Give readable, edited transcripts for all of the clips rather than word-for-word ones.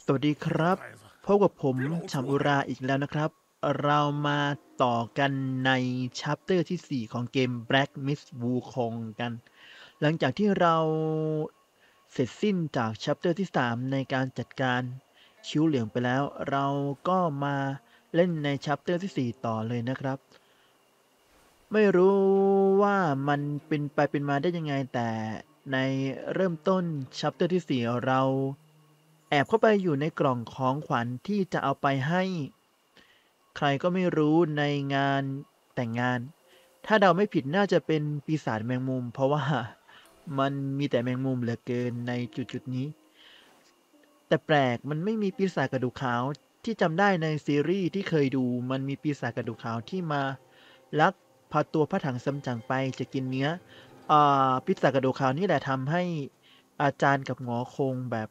วัสดีครับพบกับผมชามุราอีกแล้วนะครับเรามาต่อกันในชัปเตอร์ที่ 4 ของเกม Black Myth Wukong กันหลังจากที่เราเสร็จสิ้นจากชัปเตอร์ที่ 3 ในการจัดการคิ้วเหลืองไปแล้วเราก็มาเล่นในชัปเตอร์ที่ 4 ต่อเลยนะครับไม่รู้ว่ามันเป็นไปเป็นมาได้ยังไงแต่ในเริ่มต้นชัปเตอร์ที่ 4 เราแอบเข้าไปอยู่ในกล่องของขวัญที่จะเอาไปให้ใครก็ไม่รู้ในงานแต่งงานถ้าเดาไม่ผิดน่าจะเป็นปีศาจแมงมุมเพราะว่ามันมีแต่แมงมุมเหลือเกินในจุดนี้แต่แปลกมันไม่มีปีศาจกระดูกขาวที่จำได้ในซีรีส์ที่เคยดูมันมีปีศาจกระดูกขาวที่มาลักพาตัวพระถังซัมจั๋งไปจะกินเนื้อปีศาจกระดูกขาวนี่แหละทำให้อาจารย์กับหงอคงแบบ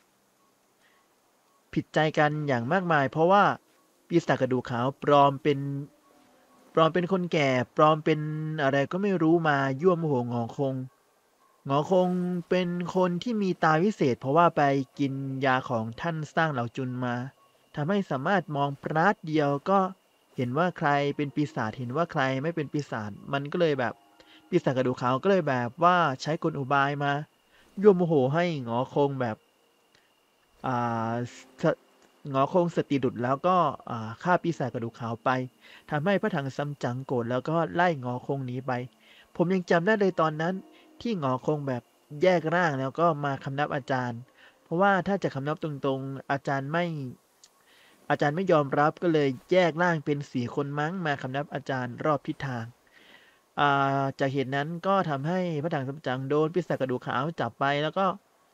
ผิดใจกันอย่างมากมายเพราะว่าปีศาจกระดูกขาวปลอมเป็นคนแก่ปลอมเป็นอะไรก็ไม่รู้มายั่วโมโหหงอคงหงอคงเป็นคนที่มีตาวิเศษเพราะว่าไปกินยาของท่านสร้างเหล่าจุนมาทำให้สามารถมองปราดเดียวก็เห็นว่าใครเป็นปีศาจเห็นว่าใครไม่เป็นปีศาจมันก็เลยแบบปีศาจกระดูกขาวก็เลยแบบว่าใช้กลอุบายมายั่วโมโหให้หงอคงแบบอ่า หงอคงสติหลุดแล้วก็ฆ่าปีศาจกระดูกขาวไปทำให้พระถังซัมจั๋งโกรธแล้วก็ไล่หงอคงหนีไปผมยังจำได้เลยตอนนั้นที่หงอคงแบบแยกร่างแล้วก็มาคำนับอาจารย์เพราะว่าถ้าจะคำนับตรงๆอาจารย์ไม่ยอมรับก็เลยแยกร่างเป็น4 คนมั้งมาคำนับอาจารย์รอบทิศทางจากเหตุนั้นก็ทำให้พระถังซัมจั๋งโดนปีศาจกระดูกขาวจับไปแล้วก็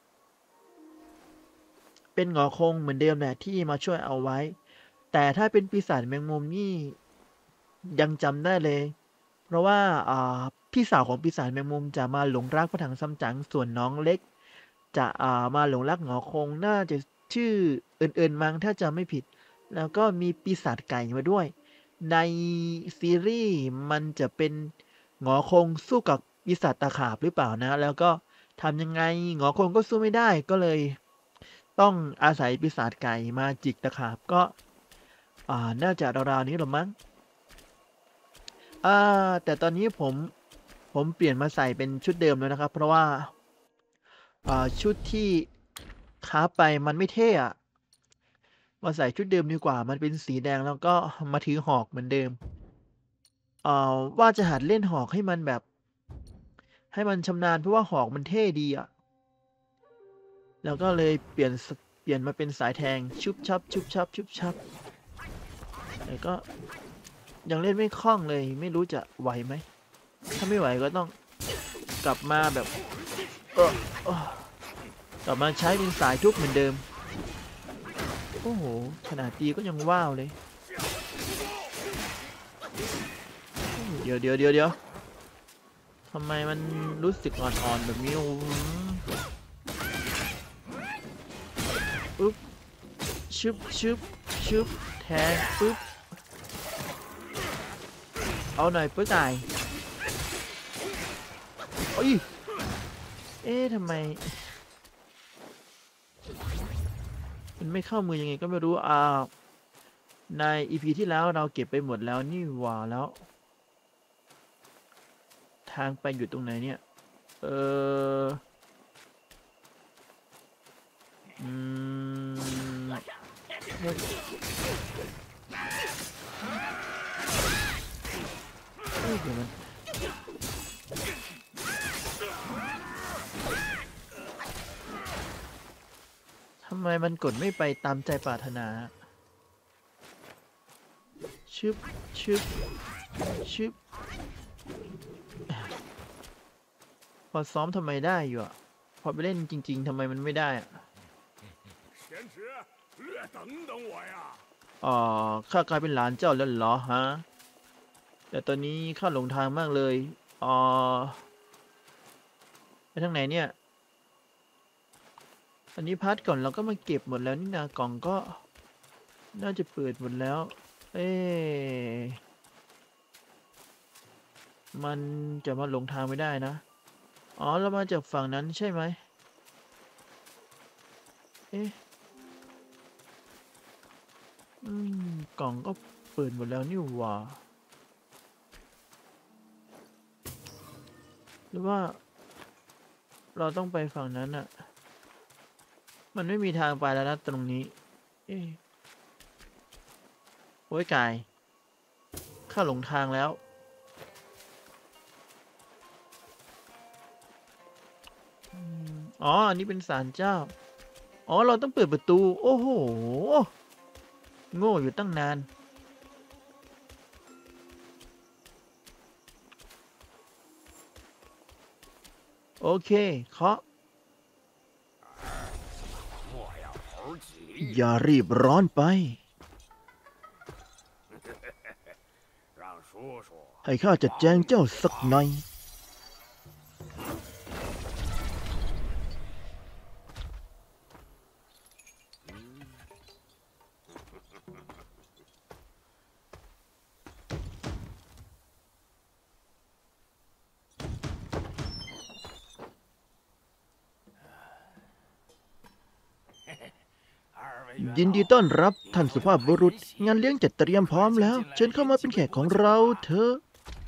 เป็นหงอคงเหมือนเดิมแหละที่มาช่วยเอาไว้ แต่ถ้าเป็นปีศาจแมงมุมนี่ยังจำได้เลย เพราะว่าอ่าพี่สาวของปีศาจแมงมุมจะมาหลงรักพระถังซัมจั๋งส่วนน้องเล็กจะมาหลงรักหงอคงน่าจะชื่ออื่นๆมั้งถ้าจำไม่ผิด แล้วก็มีปีศาจไก่มาด้วย ในซีรีส์มันจะเป็นหงอคงสู้กับปีศาจตาขาบหรือเปล่านะ แล้วก็ทำยังไงหงอคงก็สู้ไม่ได้ก็เลย ต้องอาศัยปีศาจไก่มาจิกตะขาบก็น่าจะราวๆนี้หรอมั้งแต่ตอนนี้ผมเปลี่ยนมาใส่เป็นชุดเดิมแล้วนะครับเพราะว่าชุดที่ค้าไปมันไม่เท่อะมาใส่ชุดเดิมดีกว่ามันเป็นสีแดงแล้วก็มาถือหอกเหมือนเดิมว่าจะหัดเล่นหอกให้มันแบบให้มันชำนาญเพราะว่าหอกมันเท่ดีอะแล้วก็เลยเปลี่ยนมาเป็นสายแทงชุบชับชุบชับชุบชับแต่ก็ ยังเล่นไม่คล่องเลยไม่รู้จะไหวไหมถ้าไม่ไหวก็ต้องกลับมาแบบเออเออกลับมาใช้เป็นสายทุบเหมือนเดิมโอ้โหขนาดตีก็ยังว้าวเลยเดี๋ยวทำไมมันรู้สึกอ่อนๆแบบนี้โอ้ปึ๊บชึบแทงปึ๊บเอาหน่อยปึ๊บตายโอ้ยเอ๊ะทำไมมันไม่เข้ามือยังไงก็ไม่รู้ในอีพีที่แล้วเราเก็บไปหมดแล้วนี่หว่าแล้วทางไปอยู่ตรงไหนเนี่ยเอออืมเฮ้ยเดี๋ยวมันทำไมมันกดไม่ไปตามใจปรารถนาชึบชึบชึบพอซ้อมทำไมได้อยู่อะพอไปเล่นจริงๆทำไมมันไม่ได้อะอ๋อข้ากลายเป็นหลานเจ้าแล้วเหรอฮะแต่ตอนนี้ข้าหลงทางมากเลยอ๋อไปทางไหนเนี่ยอันนี้พัดก่อนเราก็มาเก็บหมดแล้วนี่นากล่องก็น่าจะเปิดหมดแล้วเอ๊ะมันจะมาหลงทางไม่ได้นะอ๋อเรามาจากฝั่งนั้นใช่ไหมเอ๊ะกล่องก็เปิดหมดแล้วนี่หว่าหรือว่าเราต้องไปฝั่งนั้นอะมันไม่มีทางไปแล้วนะตรงนี้โอ้ยกายข้าหลงทางแล้วอ๋ออันนี้เป็นศาลเจ้าอ๋อเราต้องเปิดประตูโอ้โหโง่อยู่ตั้งนานโอเคเคาะอย่ารีบร้อนไปให้ข้าจัดแจงเจ้าสักหน่อยยินดีต้อนรับท่านสุภาพบุรุษงานเลี้ยงจัดเตรียมพร้อมแล้วเชิญเข้ามาเป็นแขกของเราเถอะ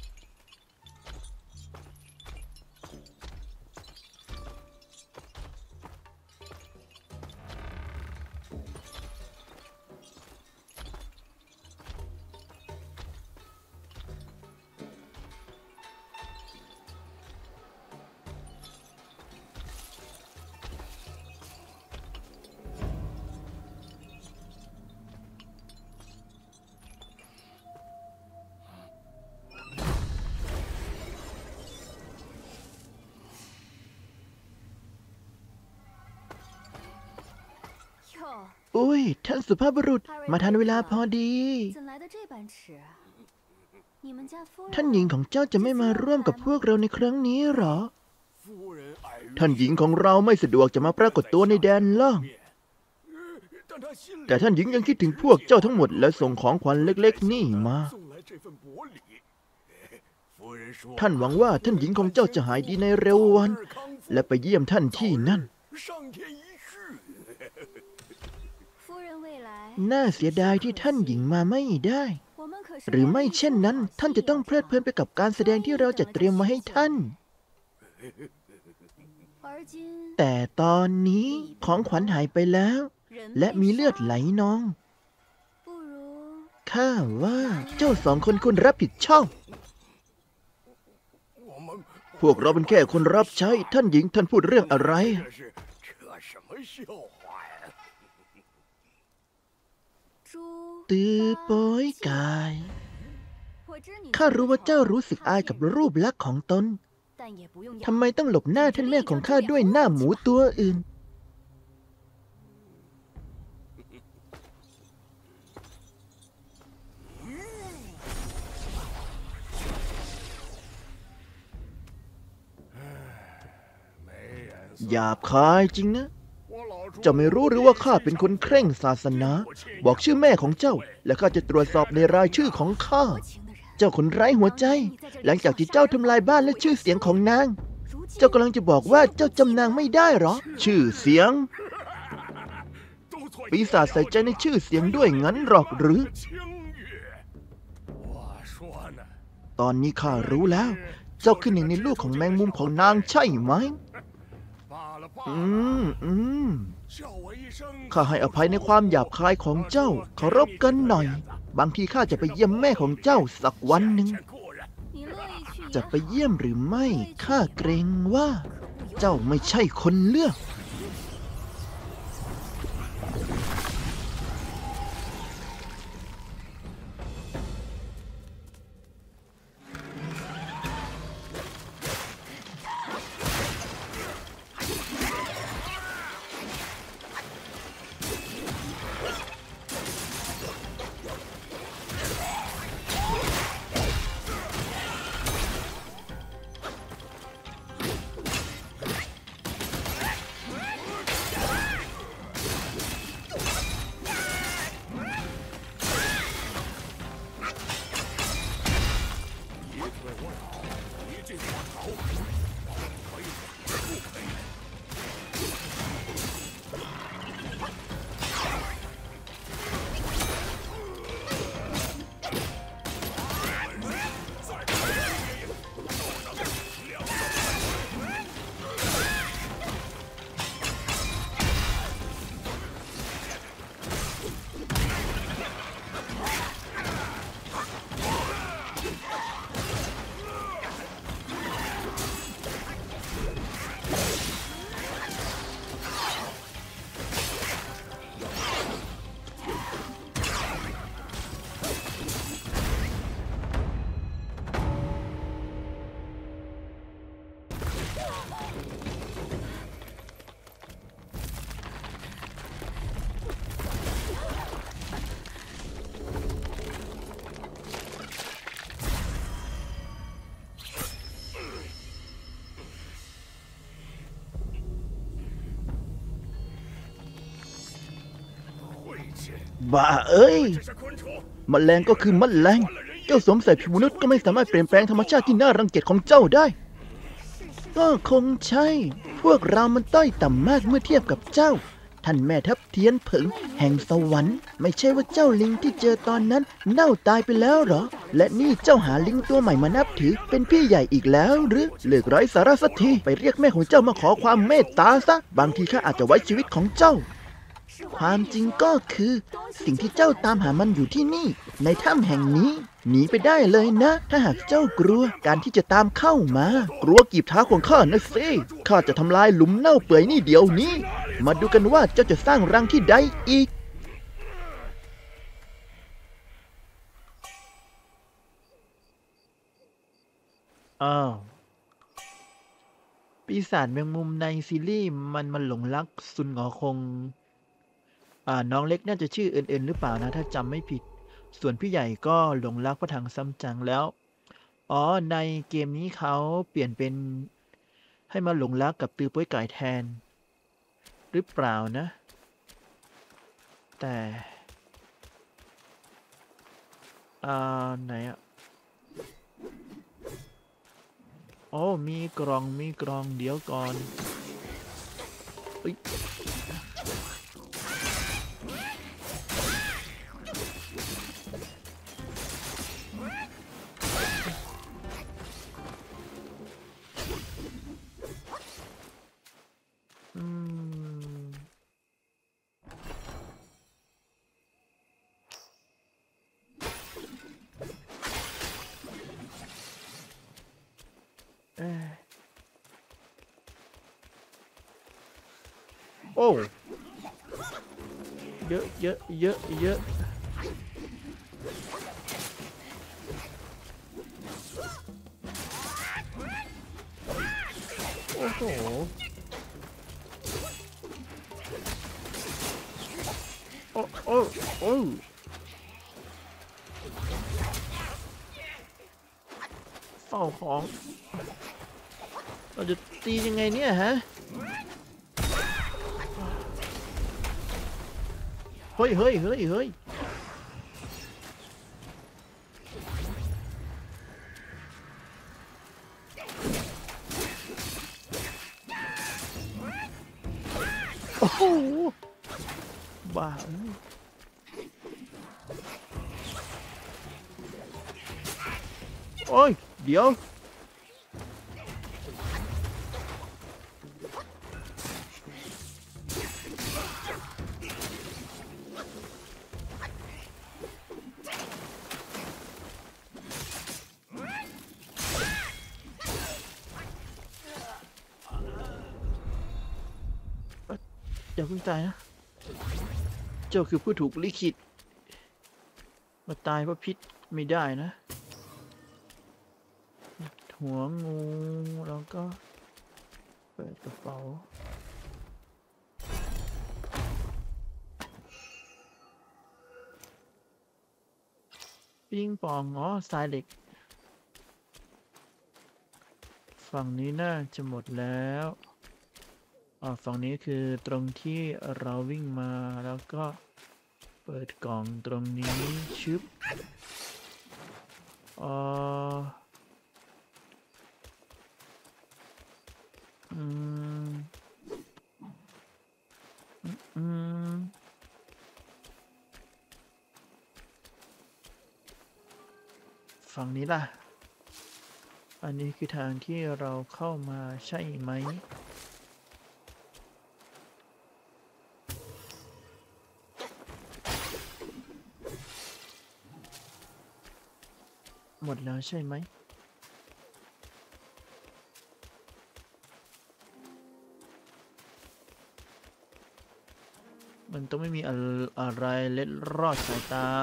อุ้ยท่านสุภาพบุรุษมาทันเวลาพอดีท่านหญิงของเจ้าจะไม่มาร่วมกับพวกเราในครั้งนี้หรอท่านหญิงของเราไม่สะดวกจะมาปรากฏตัวในแดนล่างแต่ท่านหญิงยังคิดถึงพวกเจ้าทั้งหมดและส่งของขวัญเล็กๆนี่มาท่านหวังว่าท่านหญิงของเจ้าจะหายดีในเร็ววันและไปเยี่ยมท่านที่นั่นน่าเสียดายที่ท่านหญิงมาไม่ได้หรือไม่เช่นนั้นท่านจะต้องเพลิดเพลินไปกับการแสดงที่เราจัดเตรียมมาให้ท่านแต่ตอนนี้ของขวัญหายไปแล้วและมีเลือดไหลนองข้าว่าเจ้าสองคนควรรับผิดชอบพวกเราเป็นแค่คนรับใช้ท่านหญิงท่านพูดเรื่องอะไรตือโป้ยกายข้ารู้ว่าเจ้ารู้สึกอายกับรูปลักษณ์ของตนทำไมต้องหลบหน้าท่านแม่ของข้าด้วยหน้าหมูตัวอื่นหยาบคายจริงนะเจ้าไม่รู้หรือว่าข้าเป็นคนเคร่งศาสนาบอกชื่อแม่ของเจ้าและข้าจะตรวจสอบในรายชื่อของข้าเจ้าคนไร้หัวใจหลังจากที่เจ้าทำลายบ้านและชื่อเสียงของนางเจ้ากำลังจะบอกว่าเจ้าจำนางไม่ได้หรอชื่อเสียงปีศาจใส่ใจในชื่อเสียงด้วยงั้นหรอกหรือตอนนี้ข้ารู้แล้วเจ้าคือหนึ่งในลูกของแมงมุมของนางใช่ไหมข้าให้อภัยในความหยาบคายของเจ้าเคารพกันหน่อยบางทีข้าจะไปเยี่ยมแม่ของเจ้าสักวันหนึ่งจะไปเยี่ยมหรือไม่ข้าเกรงว่าเจ้าไม่ใช่คนเลือกบ้าเอ้ยมแมลงก็คือมแมลงเจ้าสวมใส่ผิวมนุษย์ก็ไม่สามารถเปลี่ยนแปลงธรรมชาติที่น่ารังเกียจของเจ้าได้ก็คงใช่พวกเรามันต้อยต่ำมากเมื่อเทียบกับเจ้าท่านแม่ทัพเทียนเผิงแห่งสวรรค์ไม่ใช่ว่าเจ้าลิงที่เจอตอนนั้นเน่าตายไปแล้วเหรอและนี่เจ้าหาลิงตัวใหม่มานับถือเป็นพี่ใหญ่อีกแล้วหรือเลิกไร้สาระสักทีไปเรียกแม่ของเจ้ามาขอความเมตตาซะบางทีข้าอาจจะไว้ชีวิตของเจ้าความจริงก็คือสิ่งที่เจ้าตามหามันอยู่ที่นี่ในถ้ำแห่งนี้หนีไปได้เลยนะถ้าหากเจ้ากลัวการที่จะตามเข้ามากลัวกีบเท้าของข้านะสิข้าจะทำลายหลุมเน่าเปื่อยนี่เดี๋ยวนี้มาดูกันว่าเจ้าจะสร้างรังที่ใดอีกอ้าวปีศาจแมงมุมในซีรีส์มันหลงรักซุนหงอคงน้องเล็กน่าจะชื่อเอินๆหรือเปล่านะถ้าจำไม่ผิดส่วนพี่ใหญ่ก็หลงรักพระถังซัมจั๋งแล้วอ๋อในเกมนี้เขาเปลี่ยนเป็นให้มาหลงรักกับตือป้วยไก่แทนหรือเปล่านะแต่ไหนอ่ะโอ้มีกล่องเดี๋ยวก่อนเอ้ยอืมเอ้ยโอ้เยอะโอ้โหโอ้เฝ้าของเราจะตียังไงเนี่ยฮะเฮ้ยโอ้โหบ้าโอ้ยเดี๋ยวอย่าเพิ่งตายนะเจ้าคือผู้ถูกลิขิตมาตายเพราะพิษไม่ได้นะหัวงูแล้วก็เปิดกระเป๋าปิงปองอ๋อทรายเหล็กฝั่งนี้น่าจะหมดแล้วฝั่งนี้คือตรงที่เราวิ่งมาแล้วก็เปิดกล่องตรงนี้ชึบเอ่ออืมอืมฝั่งนี้ล่ะอันนี้คือทางที่เราเข้ามาใช่ไหมหมดแล้วใช่ไหมมันต้องไม่มีอะไรเล็ดรอดสายตา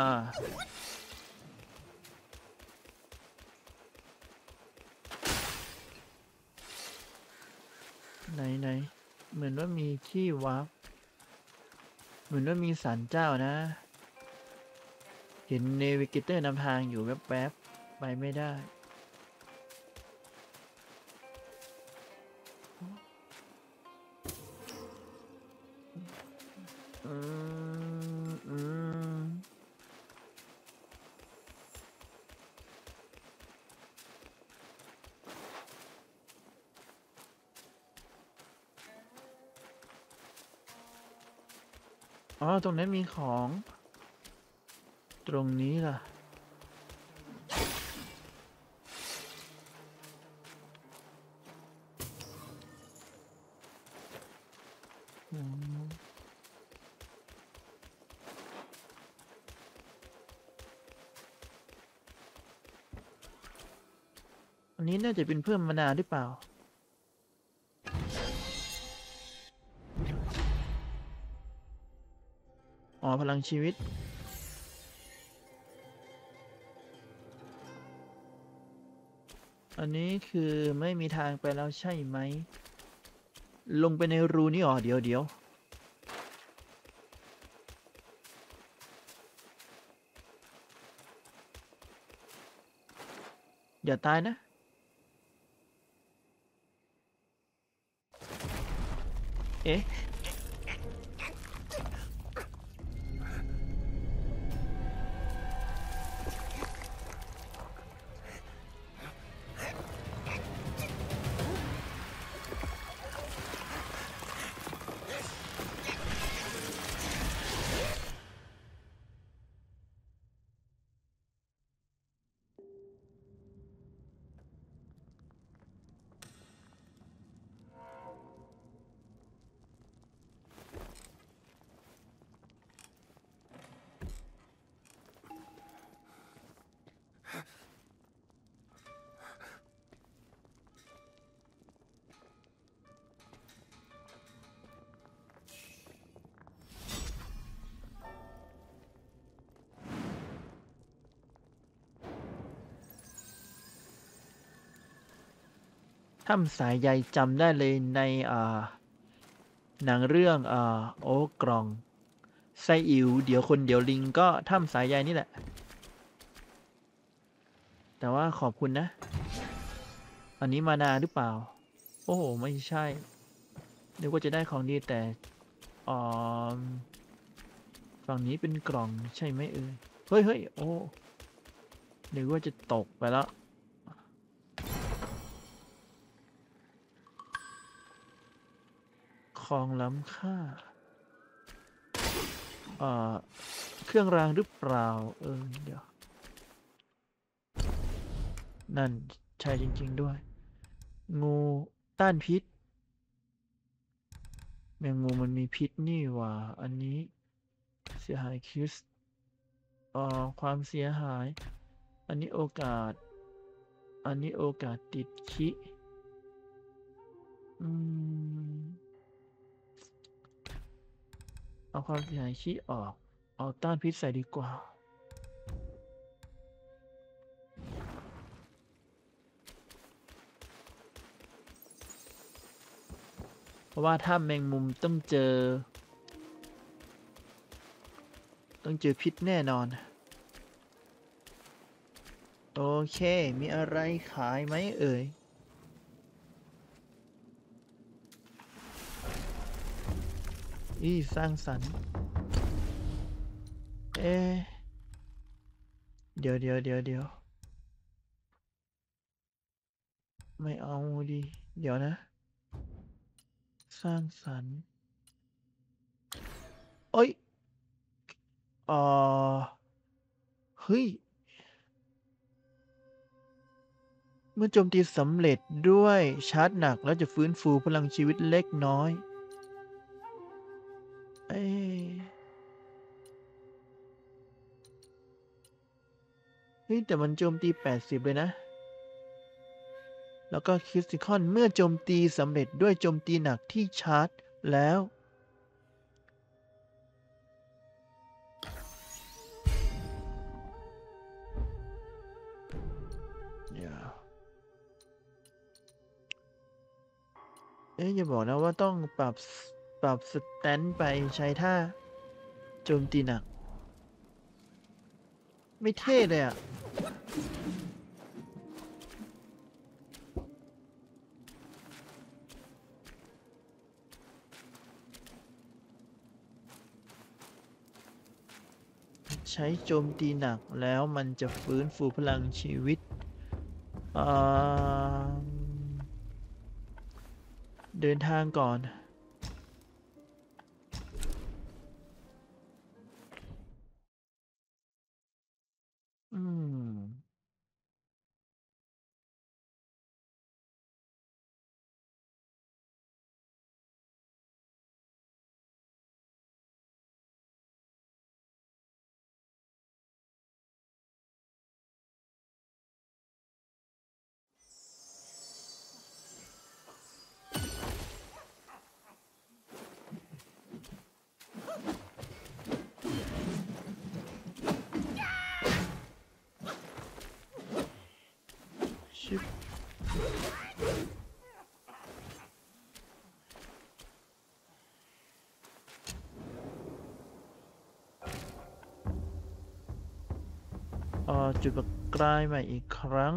ไหนเหมือนว่ามีที่วาร์ปเหมือนว่ามีศาลเจ้านะเห็นเนวิเกเตอร์นำทางอยู่แวบๆไปไม่ได้อืมอ๋อตรงนั้นมีของตรงนี้ล่ะอันนี้น่าจะเป็นเพิ่มมานาหรือเปล่าอ๋อพลังชีวิตอันนี้คือไม่มีทางไปแล้วใช่ไหมลงไปในรูนี้อ๋อเดี๋ยวอย่าตายนะเอ๊ะถ้ำสายใยจำได้เลยในหนังเรื่องโอ้กล่องไซอิ๋วเดี๋ยวคนเดี๋ยวลิงก็ถ้ำสายใยนี่แหละแต่ว่าขอบคุณนะอันนี้มานาหรือเปล่าโอ้โหไม่ใช่นึกว่าจะได้ของดีแต่ออฝั่งนี้เป็นกล่องใช่ไหมเฮ้ยโอ้นึกว่าจะตกไปแล้วของล้ำค่าเครื่องรางหรือเปล่าเดี๋ยวนั่นใช่จริงๆด้วยงูต้านพิษแมงมุมมันมีพิษนี่หว่าอันนี้เสียหายคริสความเสียหายอันนี้โอกาสติดคิอืมเอาความเสียหายขี้ออกเอาต้านพิษใส่ดีกว่าเพราะว่าถ้าแมงมุมต้องเจอพิษแน่นอนโอเคมีอะไรขายไหมสร้างสรรค์เอ๊ะเดี๋ยวไม่เอาดิเดี๋ยวนะสร้างสรรค์เอ้ยเอ่อเฮ้ยเมื่อโจมตีสำเร็จด้วยชาร์จหนักแล้วจะฟื้นฟูพลังชีวิตเล็กน้อยเอ้เฮ้ยแต่มันโจมตี80เลยนะแล้วก็คริสติคอนเมื่อโจมตีสำเร็จด้วยโจมตีหนักที่ชาร์จแล้วอย่าบอกนะว่าต้องปรับสแตนไปใช้ท่าโจมตีหนักไม่เท่เลยอ่ะใช้โจมตีหนักแล้วมันจะฟื้นฟูพลังชีวิตอ่าเดินทางก่อนชิบจุดประกายใหม่อีกครั้ง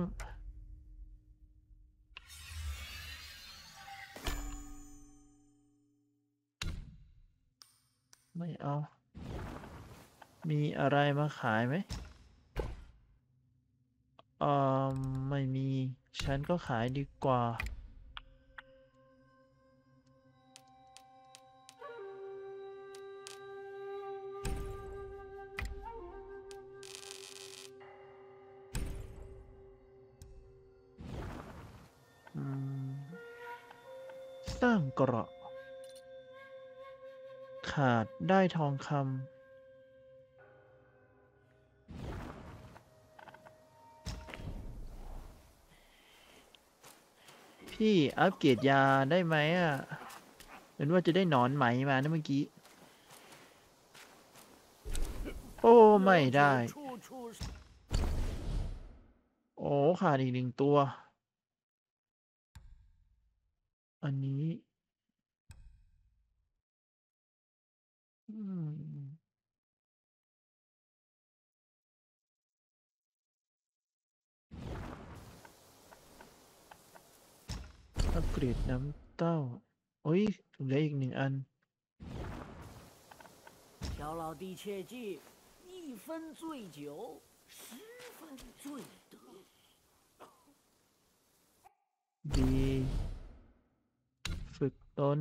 ไม่เอามีอะไรมาขายไหมไม่มีฉันก็ขายดีกว่าสร้างเกราะขาดได้ทองคำพี่อัปเกรดยาได้ไหมอ่ะเห็นว่าจะได้หนอนไหมมานะเมื่อกี้ โอ้ ไม่ได้ โอ้ขาดอีกหนึ่งตัว อันนี้อัปเกรดน้ำเต้าโอ้ยเหลืออีกหนึ่งอัน小老弟切记，一分醉酒，十分醉得。 ดีฝึกตน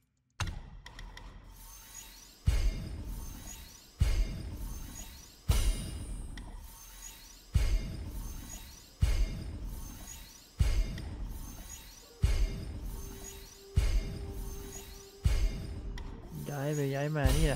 ย้ายไปย้ายมาเนี่ย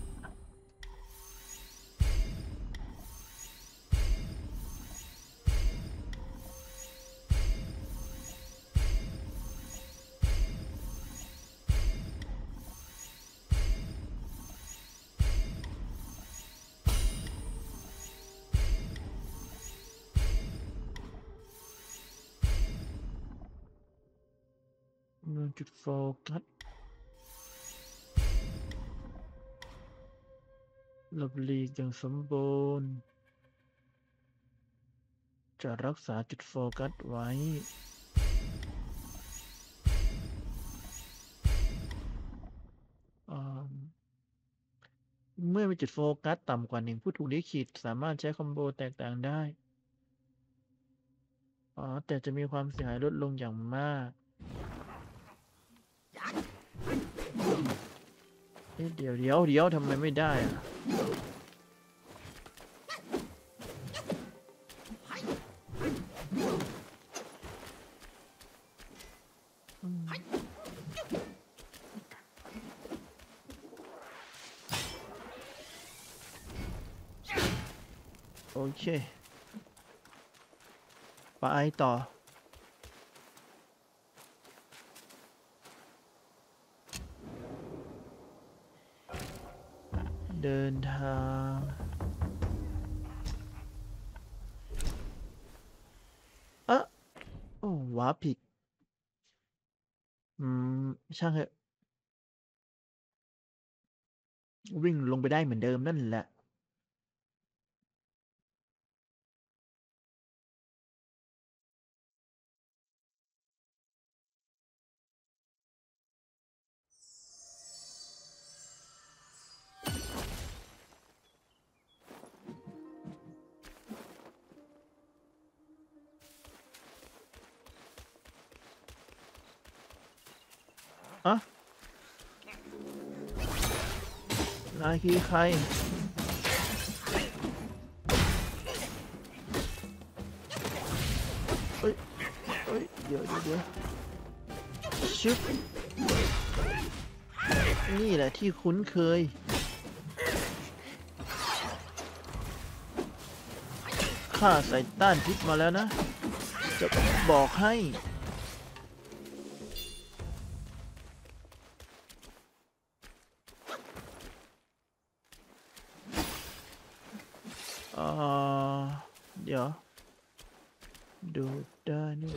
จุดโฟกัสหลบหลีกอย่างสมบูรณ์จะรักษาจุดโฟกัสไว้เมื่อมีจุดโฟกัสต่ำกว่าหนึ่งผู้ถูกลิขิตสามารถใช้คอมโบแตกต่างได้แต่จะมีความเสียหายลดลงอย่างมากเดี๋ยวทำไมไม่ได้อะโอเคไปต่อเดินทางโอ้ว้าผิดช่างเถอะวิ่งลงไปได้เหมือนเดิมนั่นแหละนายคือใครเอ้ยเดี๋ยวชึบนี่แหละที่คุ้นเคยข้าใส่ต้านพิษมาแล้วนะจะบอกให้เดี๋ยวดูได้นี่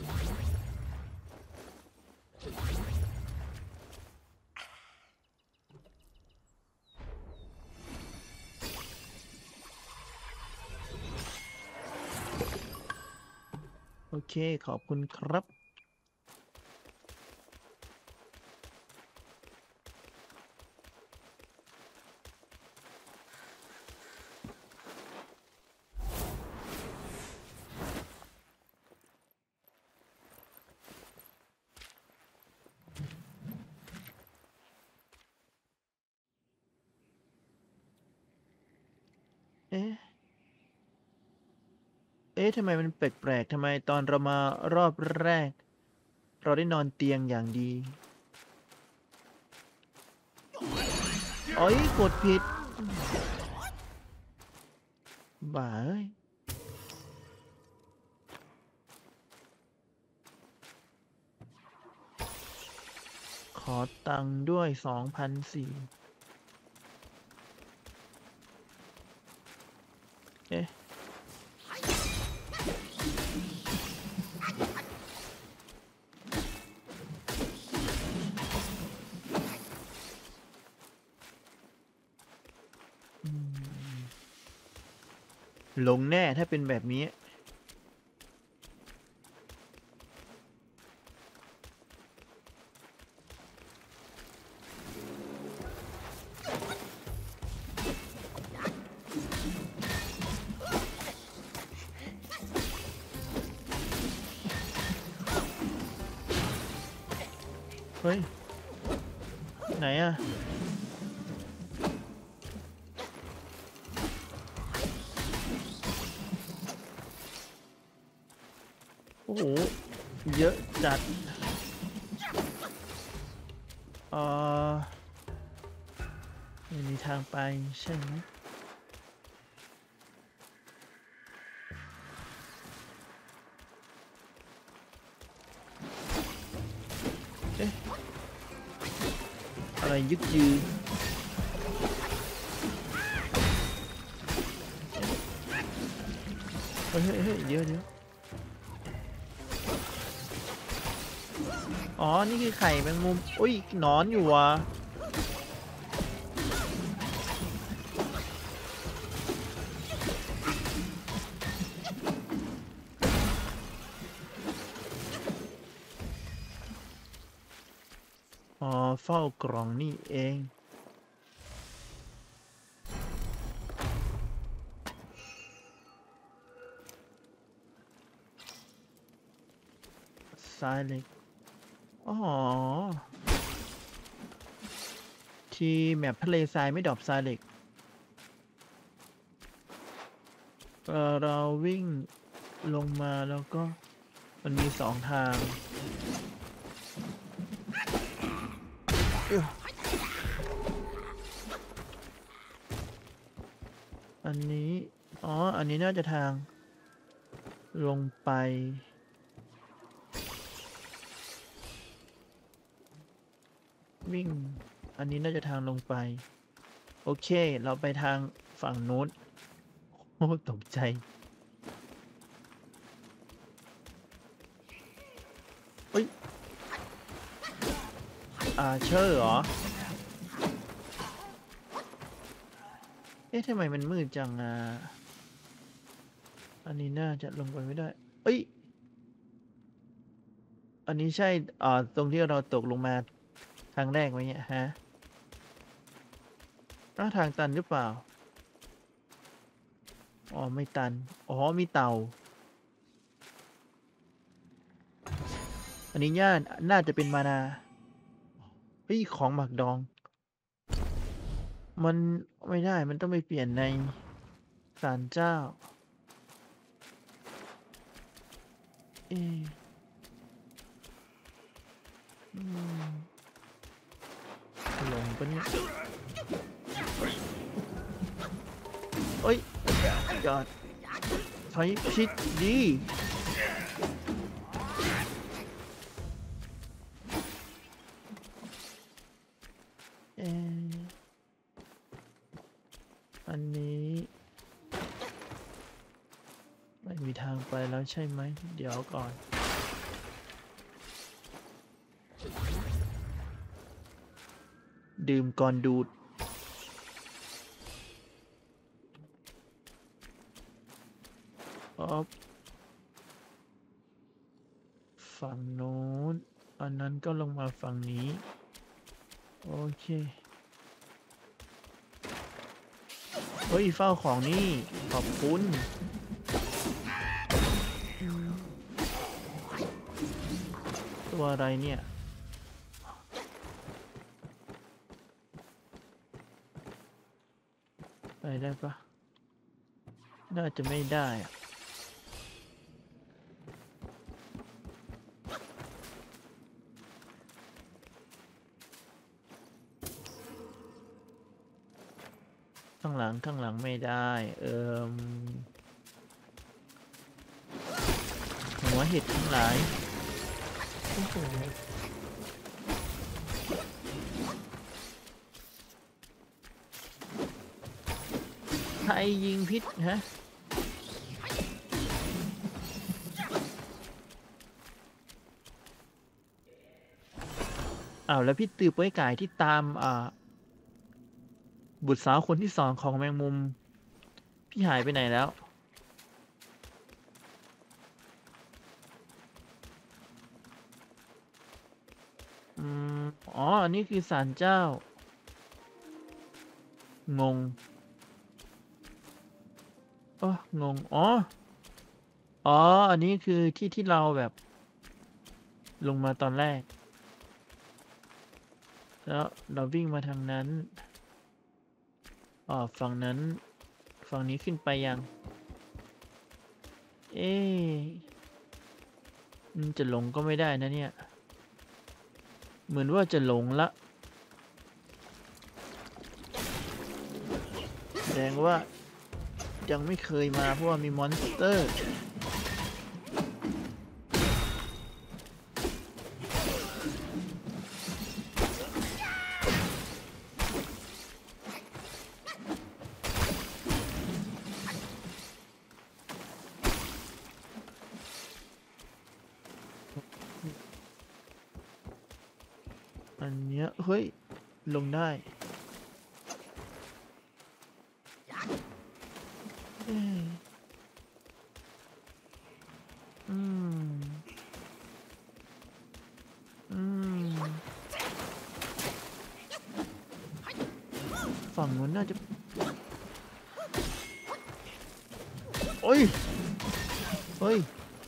โอเคขอบคุณครับเอ๊ะทำไมมันแปลกๆทำไมตอนเรามารอบแรกเราได้นอนเตียงอย่างดีอ๋อยกดผิดบ้าเอ้ยขอตังค์ด้วย2,400เอ๊ะลงแน่ถ้าเป็นแบบนี้เฮ้ยไหนอะโอ้โหเยอะจัดไม่มีทางไปใช่ไหมเอ๊ะอะไรยึกยือเฮ้ยเดี๋ยวอ๋อนี่คือไข่แมงมุมอุ้ยหนอนอยู่วะอ๋อเฝ้ากล่องนี่เองทรายเหล็กอ๋อที่แมปทะเลทรายไม่ดรอปทรายเหล็กเราวิ่งลงมาแล้วก็มันมี2 ทางอันนี้อ๋ออันนี้น่าจะทางลงไปวิ่งอันนี้น่าจะทางลงไปโอเคเราไปทางฝั่งโน้นโอ้ตกใจเฮ้ยเชอร์เหรอทำไมมันมืดจังอันนี้น่าจะลงไปไม่ได้เอ้ยอันนี้ใช่ตรงที่เราตกลงมาทางแรกไหมเนี่ยฮะทางตันหรือเปล่าอ๋อไม่ตันอ๋อมีเต่าอันนี้น่าจะเป็นมานาเฮ้ยของหมักดองมันไม่ได้มันต้องไปเปลี่ยนในศาลเจ้าเอ๊ะลงปะเนี่ยเอ้ยจอดใช้พิษดีอันนี้ไม่มีทางไปแล้วใช่ไหมเดี๋ยวก่อนดื่มก่อนดูดฝั่งโน้นอันนั้นก็ลงมาฝั่งนี้โอเคเฮ้ยเฝ้าของนี่ขอบคุณตัวอะไรเนี่ยไปได้ปะน่าจะไม่ได้อะข้างหลังไม่ได้หัวเห็ดทั้งหลายโอ้โหใครยิงพิษฮะอ้าวแล้วพี่ตือป้วยไก่ที่ตามบุตรสาวคนที่สองของแมงมุมพี่หายไปไหนแล้วอ๋ออันนี้คือศาลเจ้างงงงอ๋ออันนี้คือที่เราแบบลงมาตอนแรกแล้วเราวิ่งมาทางนั้นฝั่งนั้นฝั่งนี้ขึ้นไปยังจะหลงก็ไม่ได้นะเนี่ยเหมือนว่าจะหลงละแสดงว่ายังไม่เคยมาเพราะว่ามีมอนสเตอร์อันเนี้ยเฮ้ยลงได้ฝั่งนู้นน่าจะโอ้ยเฮ้ย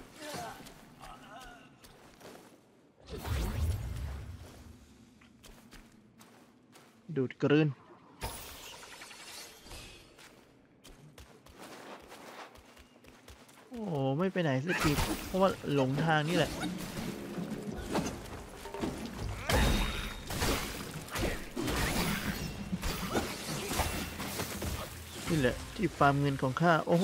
ดูดกลืนโอ้ไม่ไปไหนสักทีเพราะว่าหลงทางนี่แหละนี่แหละที่ฟาร์มเงินของข้าโอ้โห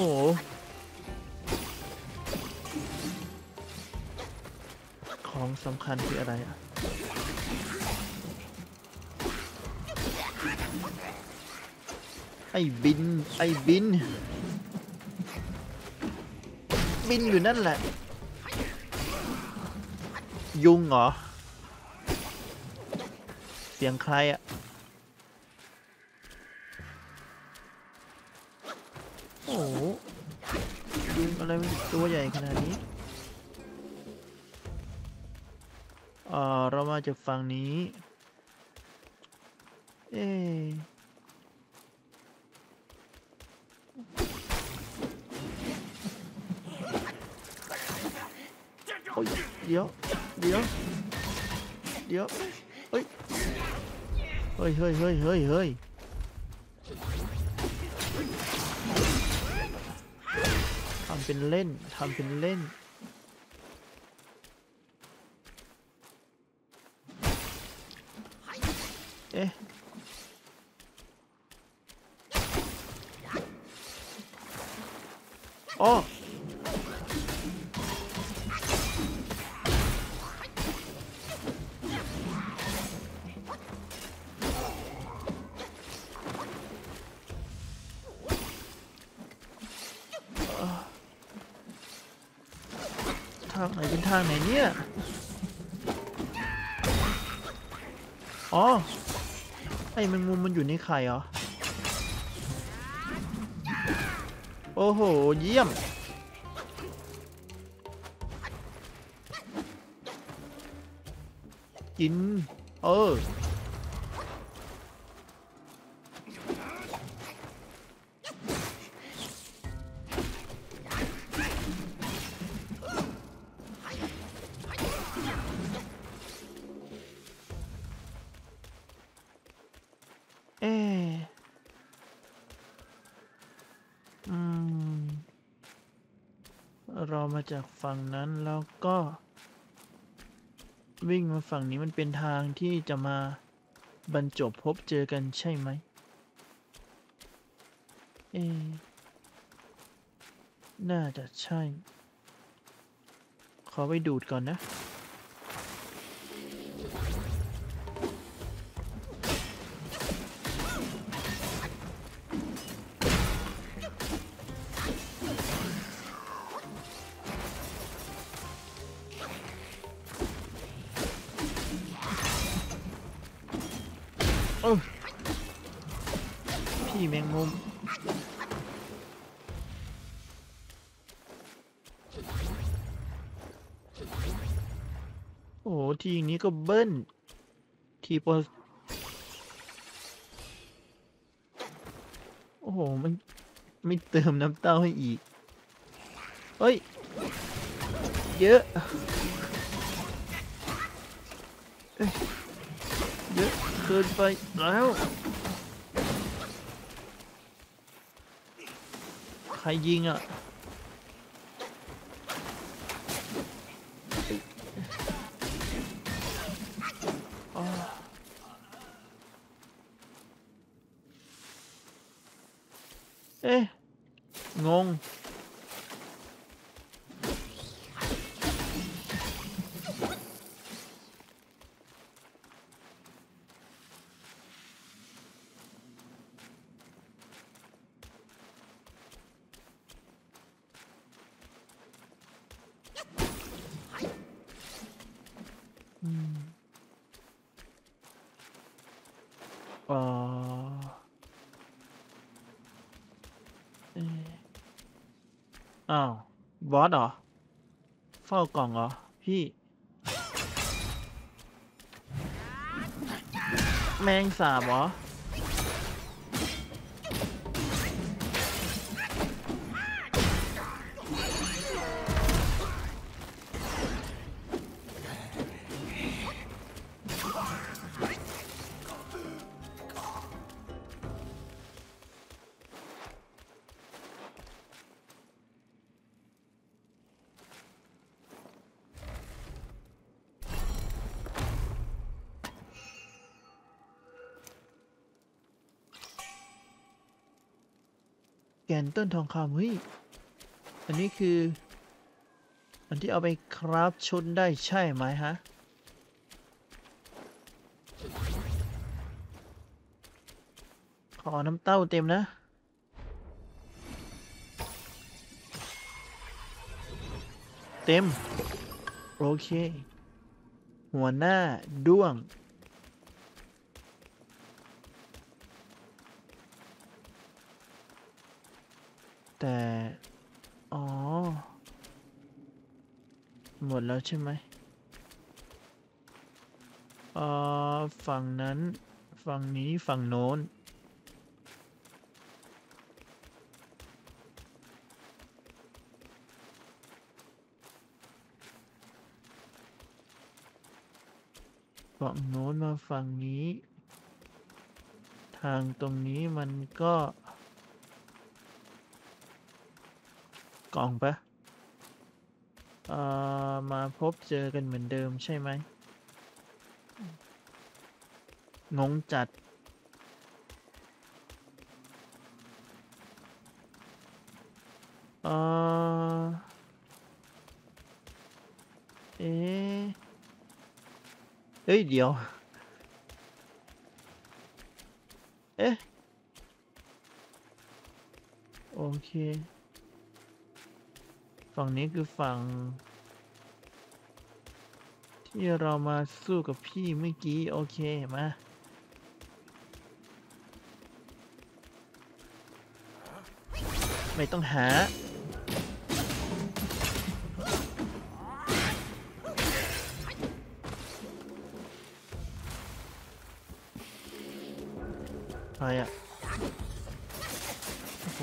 ของสำคัญคืออะไรอะไอ้บินบินอยู่นั่นแหละยุงเหรอเสียงใครอะโอ้โหยุงอะไรมันตัวใหญ่ขนาดนี้เรามาจากฝั่งนี้โอ้ยเดี๋ยวเฮ้ยทำเป็นเล่นอ๋อทางไหนเป็นทางไหนเนี่ยอ๋อไอ้แมงมุมมันอยู่ในไข่เหรอโอ้โหเยี่ยมกินเอเรามาจากฝั่งนั้นแล้วก็วิ่งมาฝั่งนี้มันเป็นทางที่จะมาบรรจบพบเจอกันใช่ไหมน่าจะใช่ขอไปดูดก่อนนะพี่แมงมุมโอ้ทีนี้ก็เบิ้ลทีโปโอ้โหมันไม่เติมน้ำเต้าให้อีกเฮ้ยเยอะเยอะเกินไปแล้วใครยิงอ่ะงงอ้าวบอสเหรอเฝ้ากล่องเหรอพี่แมงสาบเหรอแก่นต้นทองคำเฮ้ยอันนี้คืออันที่เอาไปคราฟชุดได้ใช่ไหมฮะขอน้ำเต้าเต็มนะเต็มโอเคหัวหน้าด้วงแต่อ๋อหมดแล้วใช่ไหมฝั่งนั้นฝั่งนี้ฝั่งโน้นฝั่งโน้นมาฝั่งนี้ ทางตรงนี้มันก็กล่องปะมาพบเจอกันเหมือนเดิมใช่ไหมงงจัดเอ๊ะเฮ้ยเดี๋ยวเอ๊ะโอเคฝั่งนี้คือฝั่งที่เรามาสู้กับพี่เมื่อกี้โอเคมาไม่ต้องหาใครอ่ะโอ้โห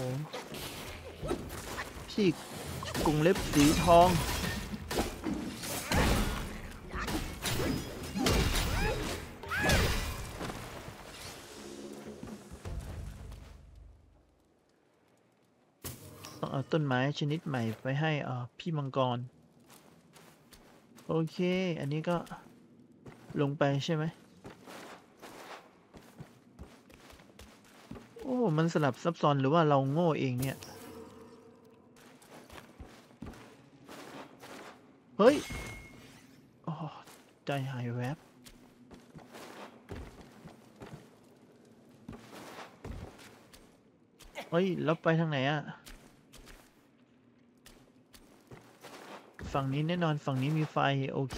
พี่กรงเล็บสีทองต้องเอาต้นไม้ชนิดใหม่ไปให้พี่มังกรโอเคอันนี้ก็ลงไปใช่ไหมโอ้มันสลับซับซ้อนหรือว่าเราโง่เองเนี่ยเฮ้ยอ๋อใจหายแวบเฮ้ยแล้วไปทางไหนอะฝั่งนี้แน่นอนฝั่งนี้มีไฟโอเค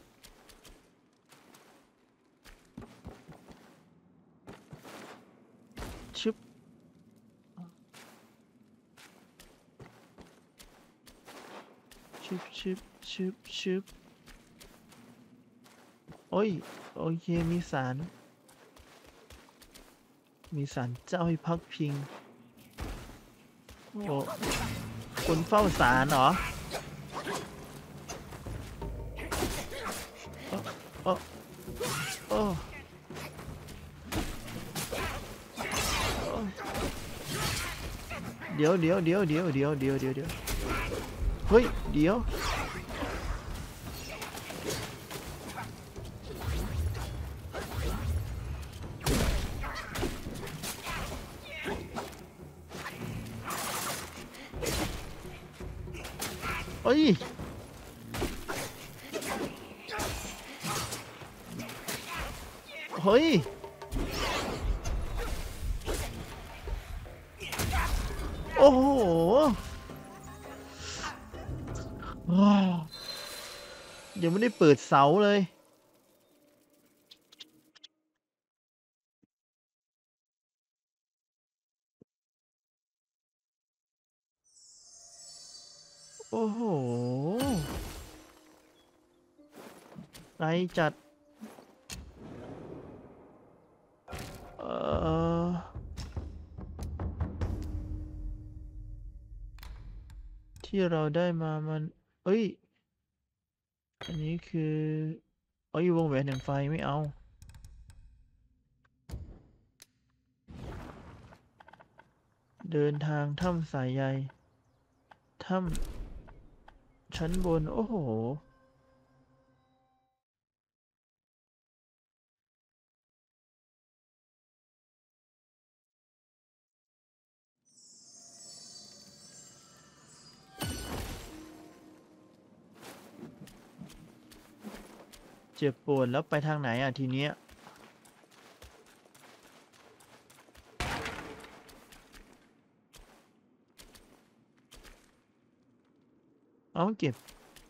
ชึบชึบชึบชึบชึบโอ้ยโอเคมีศาลเจ้าให้พักพิงโอ้คนเฝ้าศาลเหรอโอ้โอ้เดี๋ยวเฮ้ยเดี๋ยวเฮ้ยเฮ้ยโอ้โหว้าวยังไม่ได้เปิดเสาเลยโอ้โหไรจัดเอ่อที่เราได้มามันเอ้ยอันนี้คือเอ้ยวงแหวนแห่งไฟไม่เอาเดินทางถ้ำสายใยถ้ำชั้นบนโอ้โหเจ็บปวดแล้วไปทางไหนอ่ะทีเนี้ยเอาเก็บ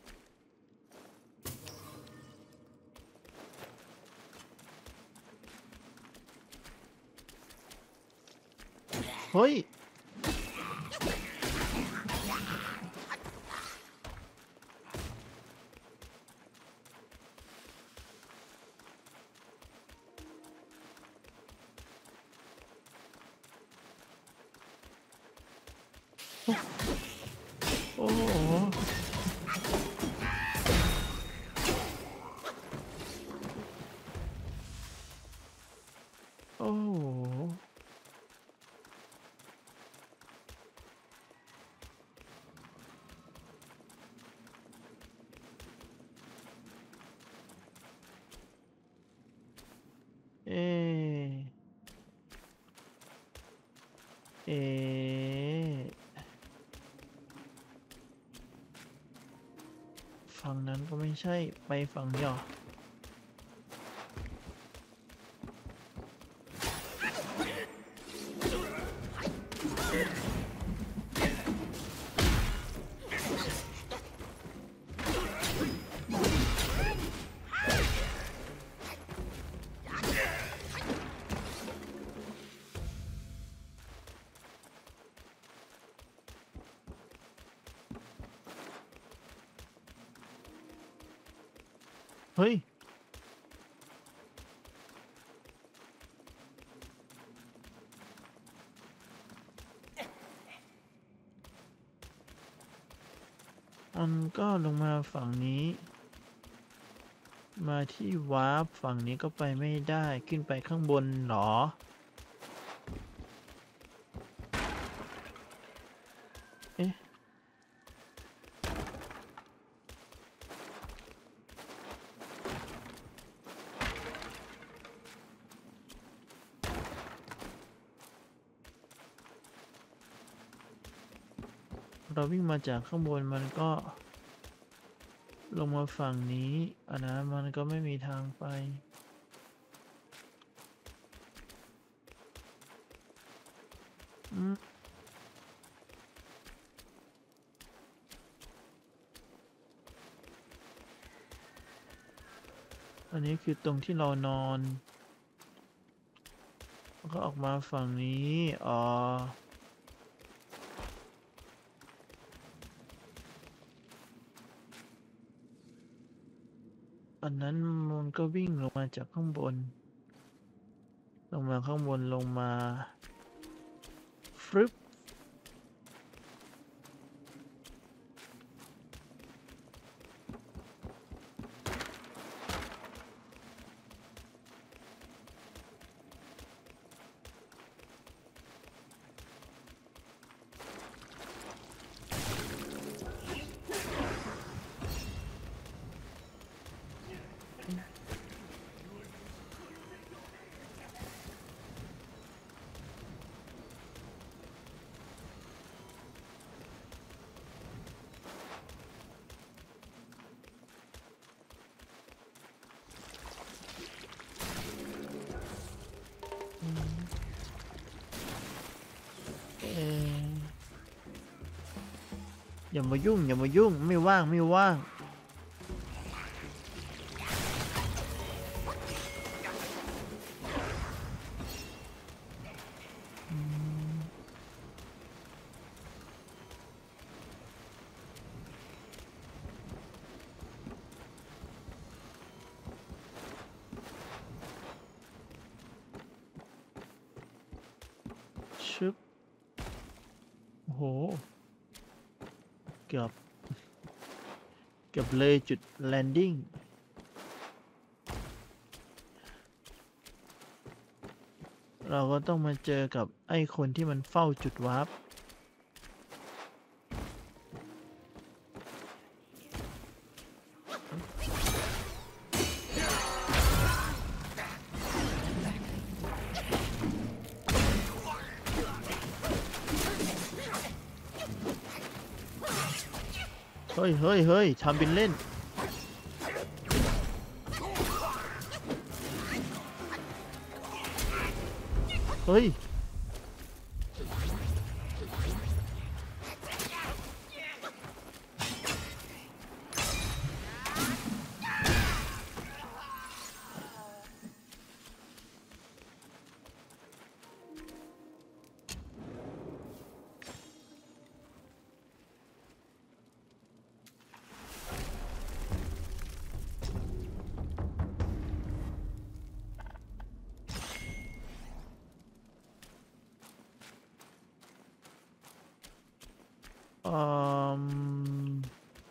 เฮ้ยโอ้โหโอ้โหเอะเอะฝั่งนั้นก็ไม่ใช่ไปฝั่งนี้หรอเฮ้ยมันก็ลงมาฝั่งนี้ มาที่วาร์ปฝั่งนี้ก็ไปไม่ได้ขึ้นไปข้างบนหรอเอ๊ะเราวิ่งมาจากข้างบนมันก็ลงมาฝั่งนี้อันนั้นมันก็ไม่มีทางไปอันนี้คือตรงที่เรานอนแล้วก็ออกมาฝั่งนี้อ๋ออันนั้นมันก็วิ่งลงมาจากข้างบนลงมาข้างบนลงมาฟรึบอย่ามายุ่งอย่ามายุ่งไม่ว่างไม่ว่างชึบโอ้โหเกือบเลยจุดแลนดิ้งเราก็ต้องมาเจอกับไอ้คนที่มันเฝ้าจุดวาร์ปเฮ้ยเฮ้ยเฮ้ยทำเป็นเล่นเฮ้ยอืม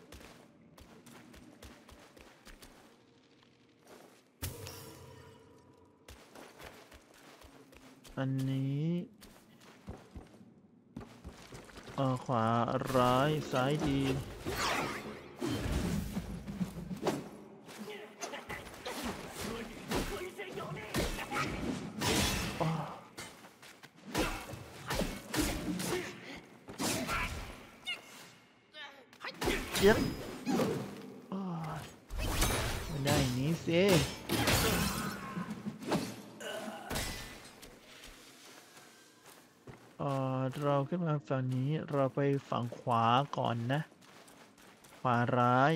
อันนี้ขวาร้ายซ้ายดีเย็บไม่ได้อย่างนี้สิเราขึ้นมาฝั่งนี้เราไปฝั่งขวาก่อนนะขวาร้าย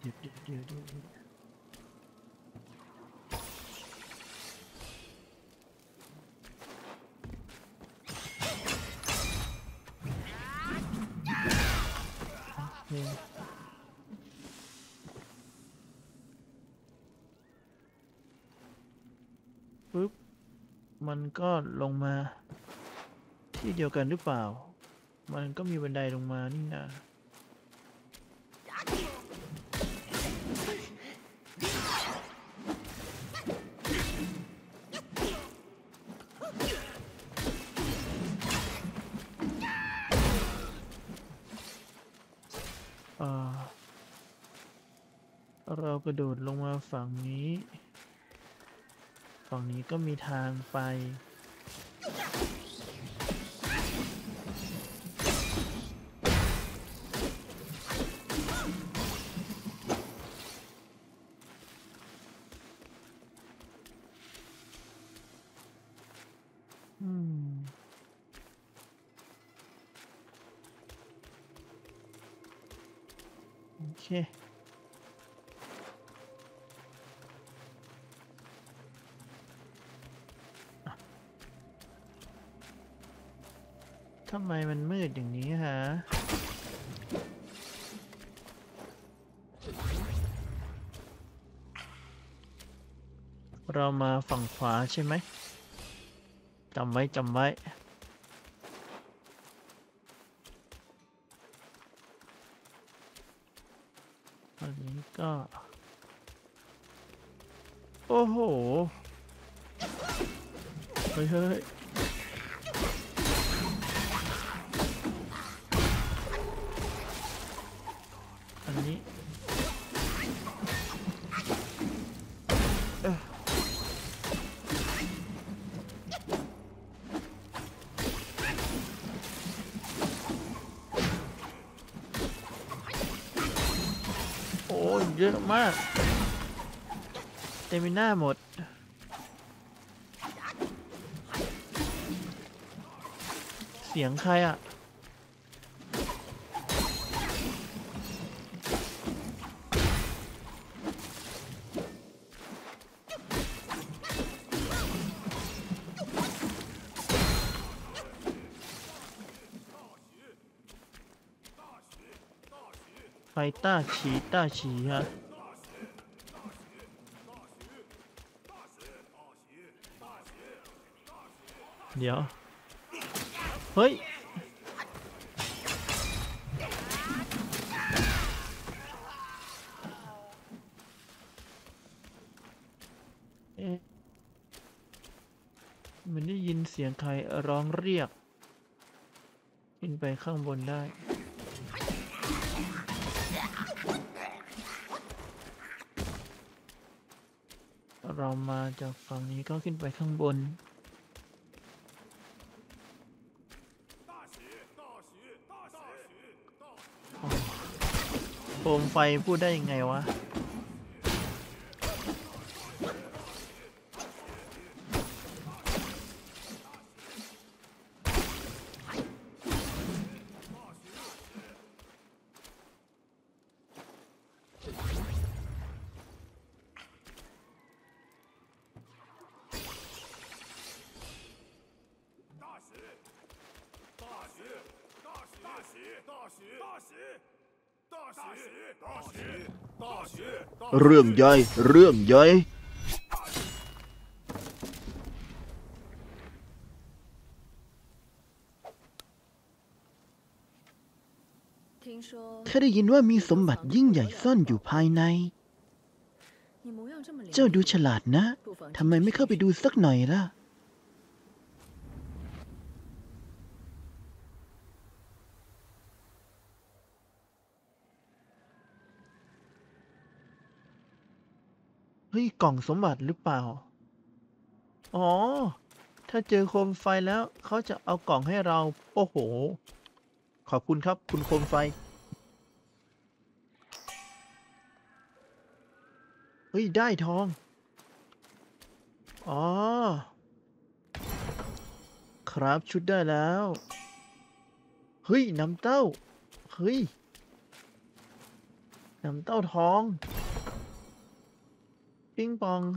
ปึ๊บมันก็ลงมาที่เดียวกันหรือเปล่ามันก็มีบันไดลงมานี่นะเรากระโดดลงมาฝั่งนี้ก็มีทางไปโอเคทำไมมันมืดอย่างนี้ฮะเรามาฝั่งขวาใช่ไหมจำไว้อันนี้ก็โอ้โหเฮ้ยอันนี้โอ้ยเยอะมากเตมิน่าหมดเสียงใครอ่ะไฟต้าฉีฮะเดี๋ยวเฮ้ยมันได้ยินเสียงใครร้องเรียกขึ้นไปข้างบนได้เรามาจากฝั่งนี้ก็ขึ้นไปข้างบนโคมไฟพูดได้ยังไงวะเรื่องใหญ่แค่ได้ยินว่ามีสมบัติยิ่งใหญ่ซ่อนอยู่ภายในเจ้าดูฉลาดนะทำไมไม่เข้าไปดูสักหน่อยล่ะเฮ้ยกล่องสมบัติหรือเปล่าอ๋อถ้าเจอโคมไฟแล้วเขาจะเอากล่องให้เราโอ้โหขอบคุณครับคุณโคมไฟเฮ้ยได้ทองอ๋อครับชุดได้แล้วเฮ้ยน้ำเต้าเฮ้ยน้ำเต้าทอง ปิ้งปอง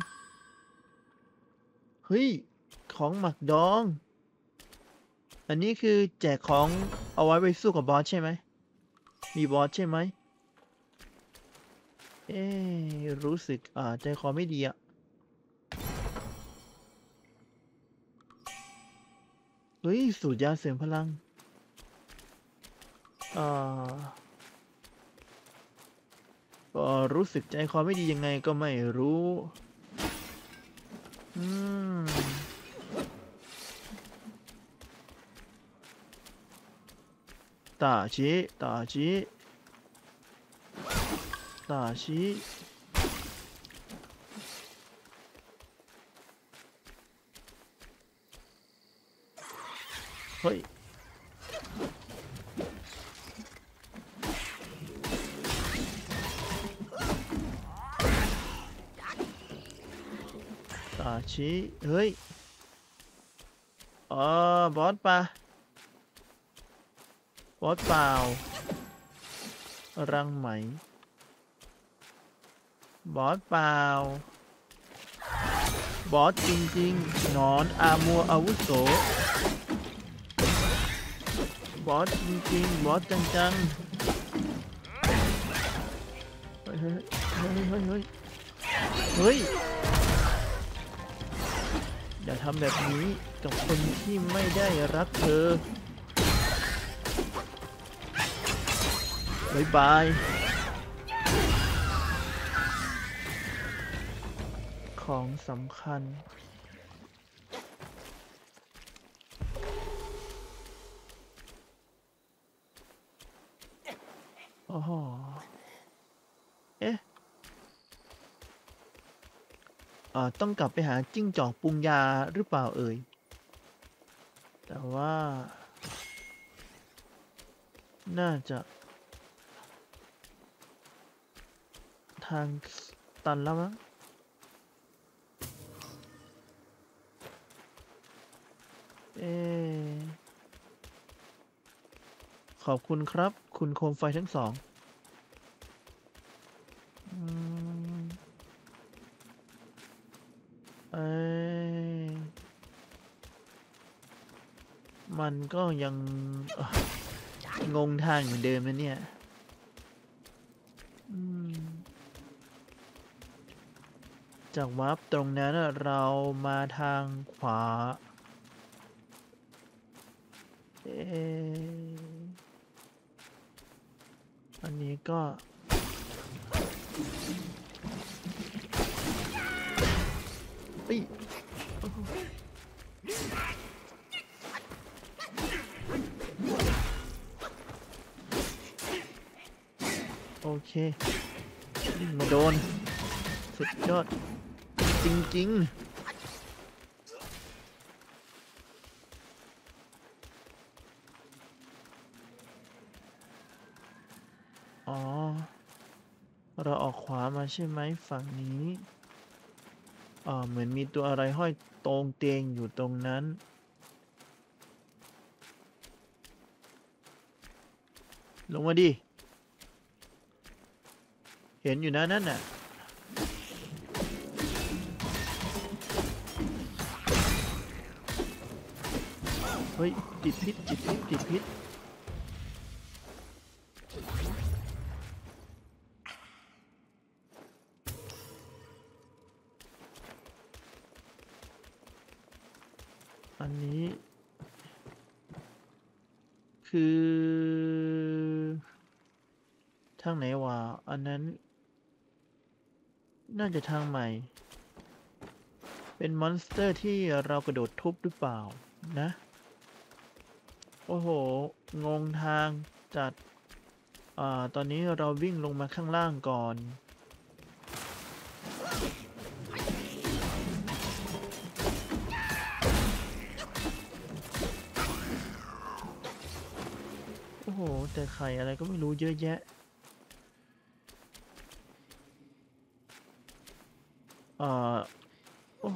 เฮ้ย ของหมักดอง อันนี้คือแจกของเอาไว้ไปสู้กับบอสใช่ไหม มีบอสใช่ไหม เอ๊รู้สึกใจคอไม่ดีอะเฮ้ย สูตรยาเสริมพลังก็รู้สึกใจคอไม่ดียังไงก็ไม่รู้ อืม ตาชิตาชิตาชิเฮ้ย ตาชิเฮ้ย บอสปะบอสเปล่า รังไหม บอสเปล่า บอสจริงๆหนอนอามัวอาวุโส บอสจริงๆ บอสจังๆ เฮ้ยเฮ้ยเฮ้ยเฮ้ยเฮ้ย อย่าทำแบบนี้กับคนที่ไม่ได้รักเธอ บ๊ายบาย ของสำคัญ โอ้โห เอ๊ะ ต้องกลับไปหาจิ้งจอกปรุงยาหรือเปล่าเอ่ย แต่ว่า น่าจะ ทางตันแล้วมั้ง เอ๊ะขอบคุณครับ คุณโคมไฟทั้งสอง อืม เอ้ยมันก็ยังงงทางเหมือนเดิมนะเนี่ย จากวาร์ปตรงนั้นเรามาทางขวา เอ๊ะอันนี้ก็เฮ้ย โอเคมาโดน สุดยอด จริงๆ อ๋อ เราออกขวามาใช่ไหมฝั่งนี้เหมือนมีตัวอะไรห้อยตรงเตียงอยู่ตรงนั้น ลงมาดิ เห็นอยู่นะนั่นน่ะ เฮ้ย ติดพิษติดพิษติดพิษ อันนี้ คือ ทางไหนวะ อันนั้น น่าจะทางใหม่ เป็นมอนสเตอร์ที่เรากระโดดทุบหรือเปล่านะ โอ้โห งงทางจัด ตอนนี้เราวิ่งลงมาข้างล่างก่อน โอ้โห แต่ไข่อะไรก็ไม่รู้เยอะแยะ โอ้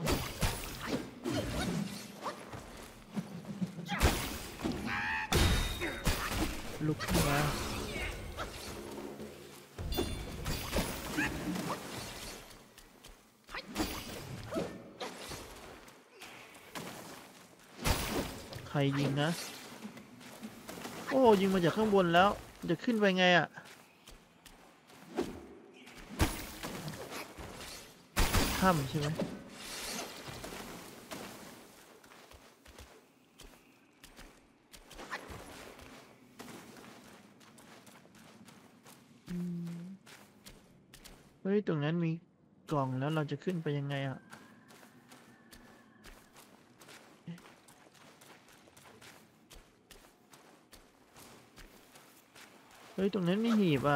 ลุกขึ้นมารยิงนะโอ้ยิงมาจากข้างบนแล้วจะขึ้นไปไงอ่ะถ้ำใช่ไหมเฮ้ยตรงนั้นมีกล่องแล้วเราจะขึ้นไปยังไงอ่ะเฮ้ยตรงนั้นมีหีบอ่ะ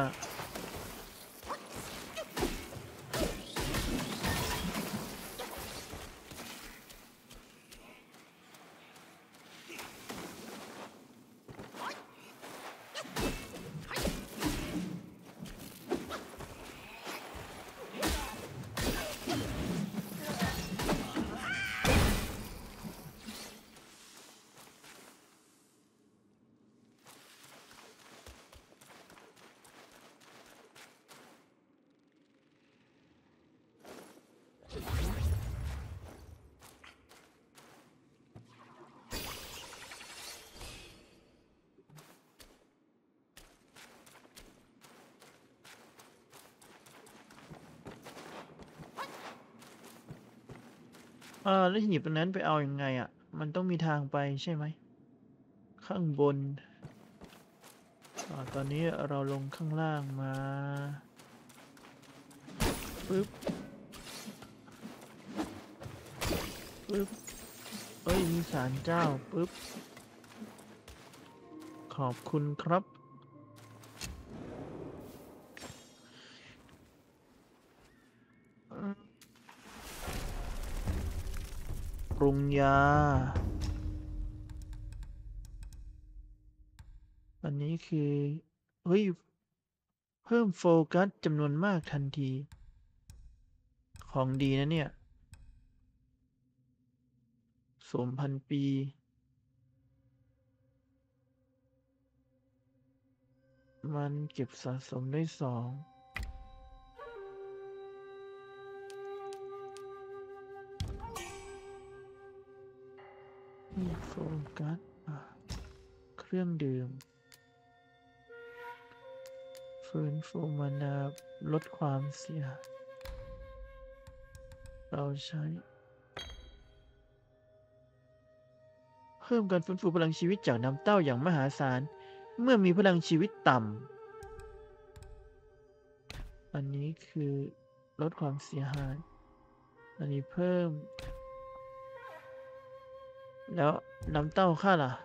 แล้วหีบตรงนั้นไปเอายังไงอ่ะมันต้องมีทางไปใช่ไหมข้างบนตอนนี้เราลงข้างล่างมาปึ๊บปึ๊บเอ้ยมีศาลเจ้าปึ๊บขอบคุณครับปรุงยาอันนี้คือเฮ้ยเพิ่มโฟกัสจำนวนมากทันทีของดีนะเนี่ย2,000 ปีมันเก็บสะสมได้2โฟกัสเครื่องดื่มฟื้นฟูมานาลดความเสียเราใช้เพิ่มการฟื้นฟูพลังชีวิตจากน้ำเต้าอย่างมหาศาลเมื่อมีพลังชีวิตต่ำอันนี้คือลดความเสียหายอันนี้เพิ่มแล้วน้ำเต้าค่าล่ะ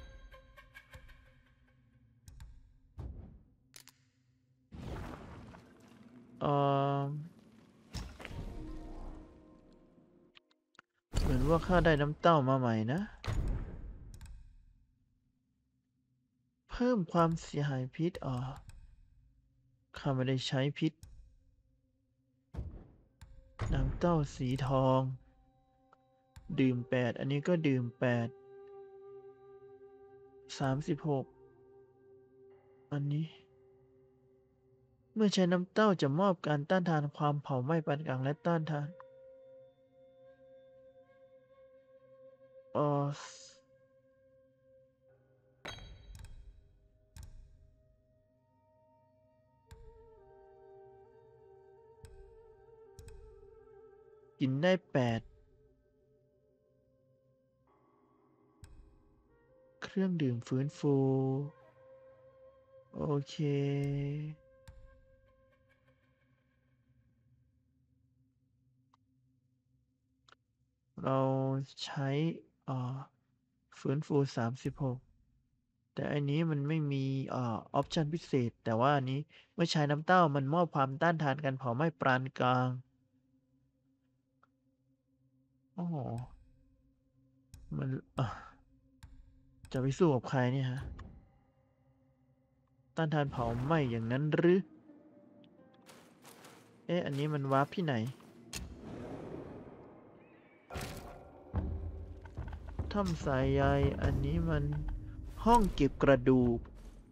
เหมือนว่าข้าได้น้ำเต้ามาใหม่นะเพิ่มความเสียหายพิษข้าไม่ได้ใช้พิษน้ำเต้าสีทองดื่ม8อันนี้ก็ดื่ม8 36อันนี้เมื่อใช้น้ำเต้าจะมอบการต้านทานความเผาไหม้ปานกลางและต้านทานเอ่อกินได้8เครื่องดื่มฟื้นฟูโอเคเราใช้ฟื้นฟู36แต่อันนี้มันไม่มีออปชันพิเศษแต่ว่าอันนี้เมื่อใช้น้ำเต้ามันมอบความต้านทานการเผาไหม้ปานกลางโอ้โหมันจะไปสู้กับใครเนี่ยฮะต้านทานเผาไหม้อย่างนั้นหรืออันนี้มันวาร์ปที่ไหนถ้ำสายใยอันนี้มันห้องเก็บกระดูก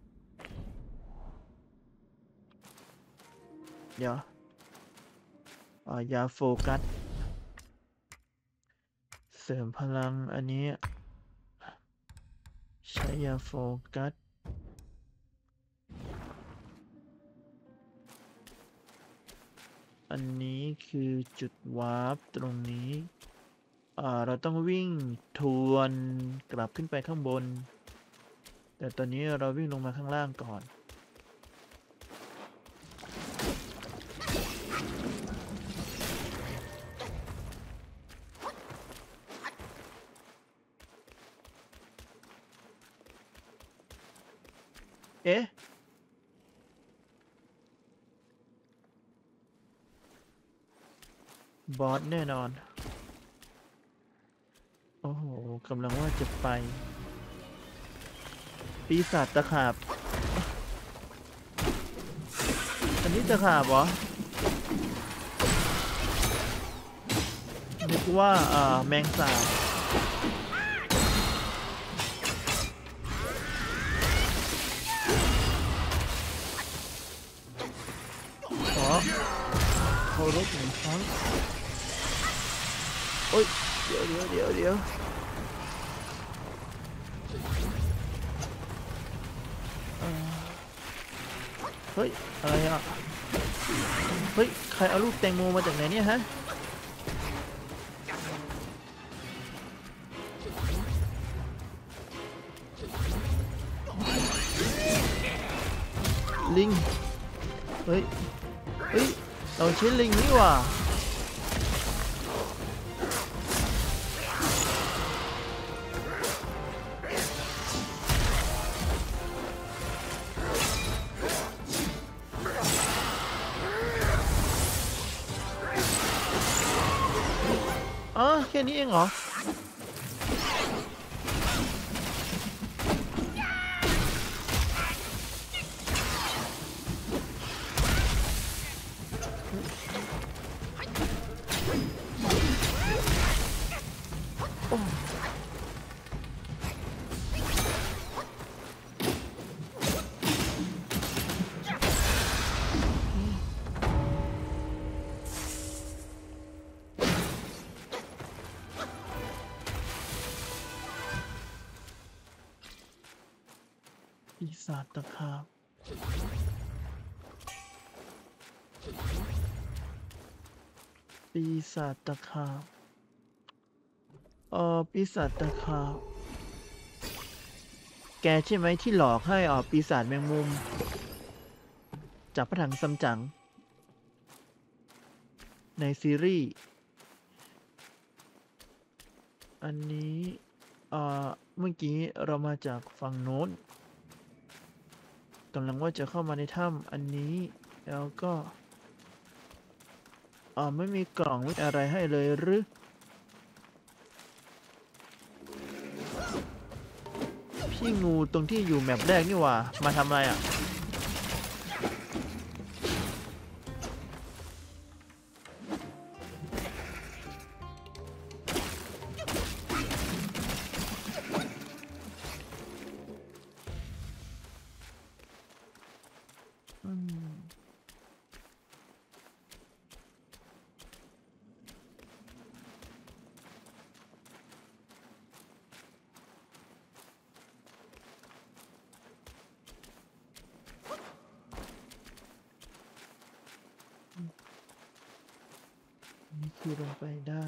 เดี๋ยวยาโฟกัสเสริมพลังอันนี้ใช้ยาโฟกัสอันนี้คือจุดวาร์ปตรงนี้เราต้องวิ่งทวนกลับขึ้นไปข้างบนแต่ตอนนี้เราวิ่งลงมาข้างล่างก่อนเอ๊ะบอสแน่นอนโอ้โหกำลังว่าจะไปปีศาจตะขาบอันนี้ตะขาบเหรอนึกว่าแมงสาบขอเคารพหนึ่งครั้งโอ้ยเดี๋ยวเฮ้ยอะไรอ่ะเฮ้ยใครเอาลูกแตงโมมาจากไหนเนี่ยฮะลิงเฮ้ยเราใช้ลิงนี่หว่าแค่นี้เองเหรอปีศาจตะขาบปีศาจตะขาบปีศาจตะขาบแกใช่ไหมที่หลอกให้ปีศาจแมงมุมจากพระถังซัมจั๋งในซีรีส์อันนี้เมื่อกี้เรามาจากฝั่งโน้นกำลังว่าจะเข้ามาในถ้ำอันนี้แล้วก็ไม่มีกล่องไม่อะไรให้เลยหรือพี่งูตรงที่อยู่แมปแรกนี่หว่ามาทำอะไรอ่ะนี่คือลงไปได้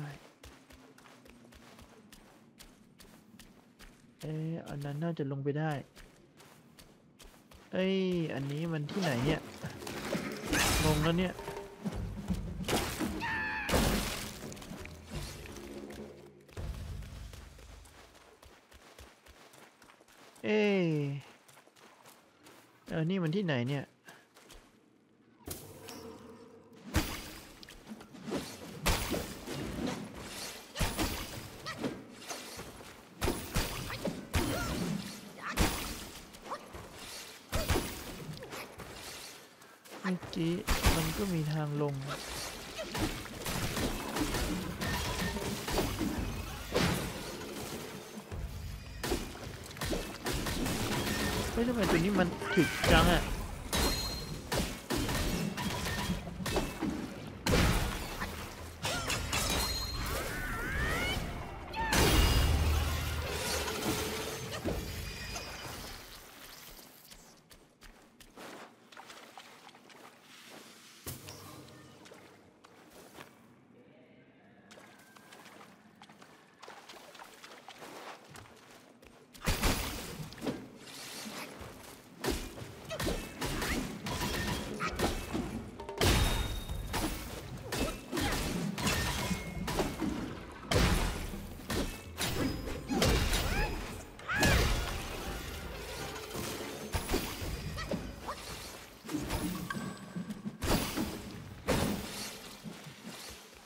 อันนั้นน่าจะลงไปได้อันนี้มันที่ไหนเนี่ยงงแล้วเนี่ยนี่มันที่ไหนเนี่ยเมื่อกี้มันก็มีทางลงทำไมตัวนี้มันถึกจังอ่ะ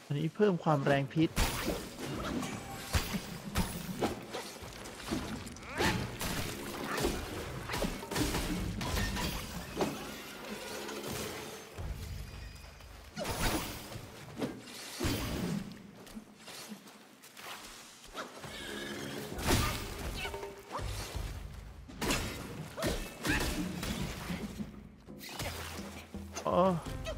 อันนี้เพิ่มความแรงพิษอ๋อ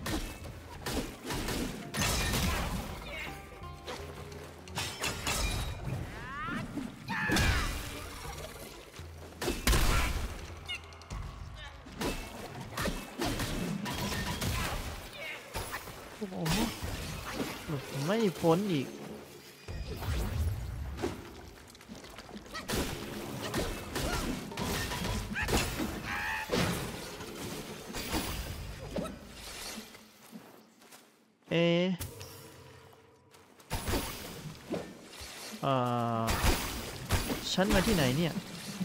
โอ้โหหลบไม่พ้นอีกเอะเอ่อฉันมาที่ไหนเนี่ย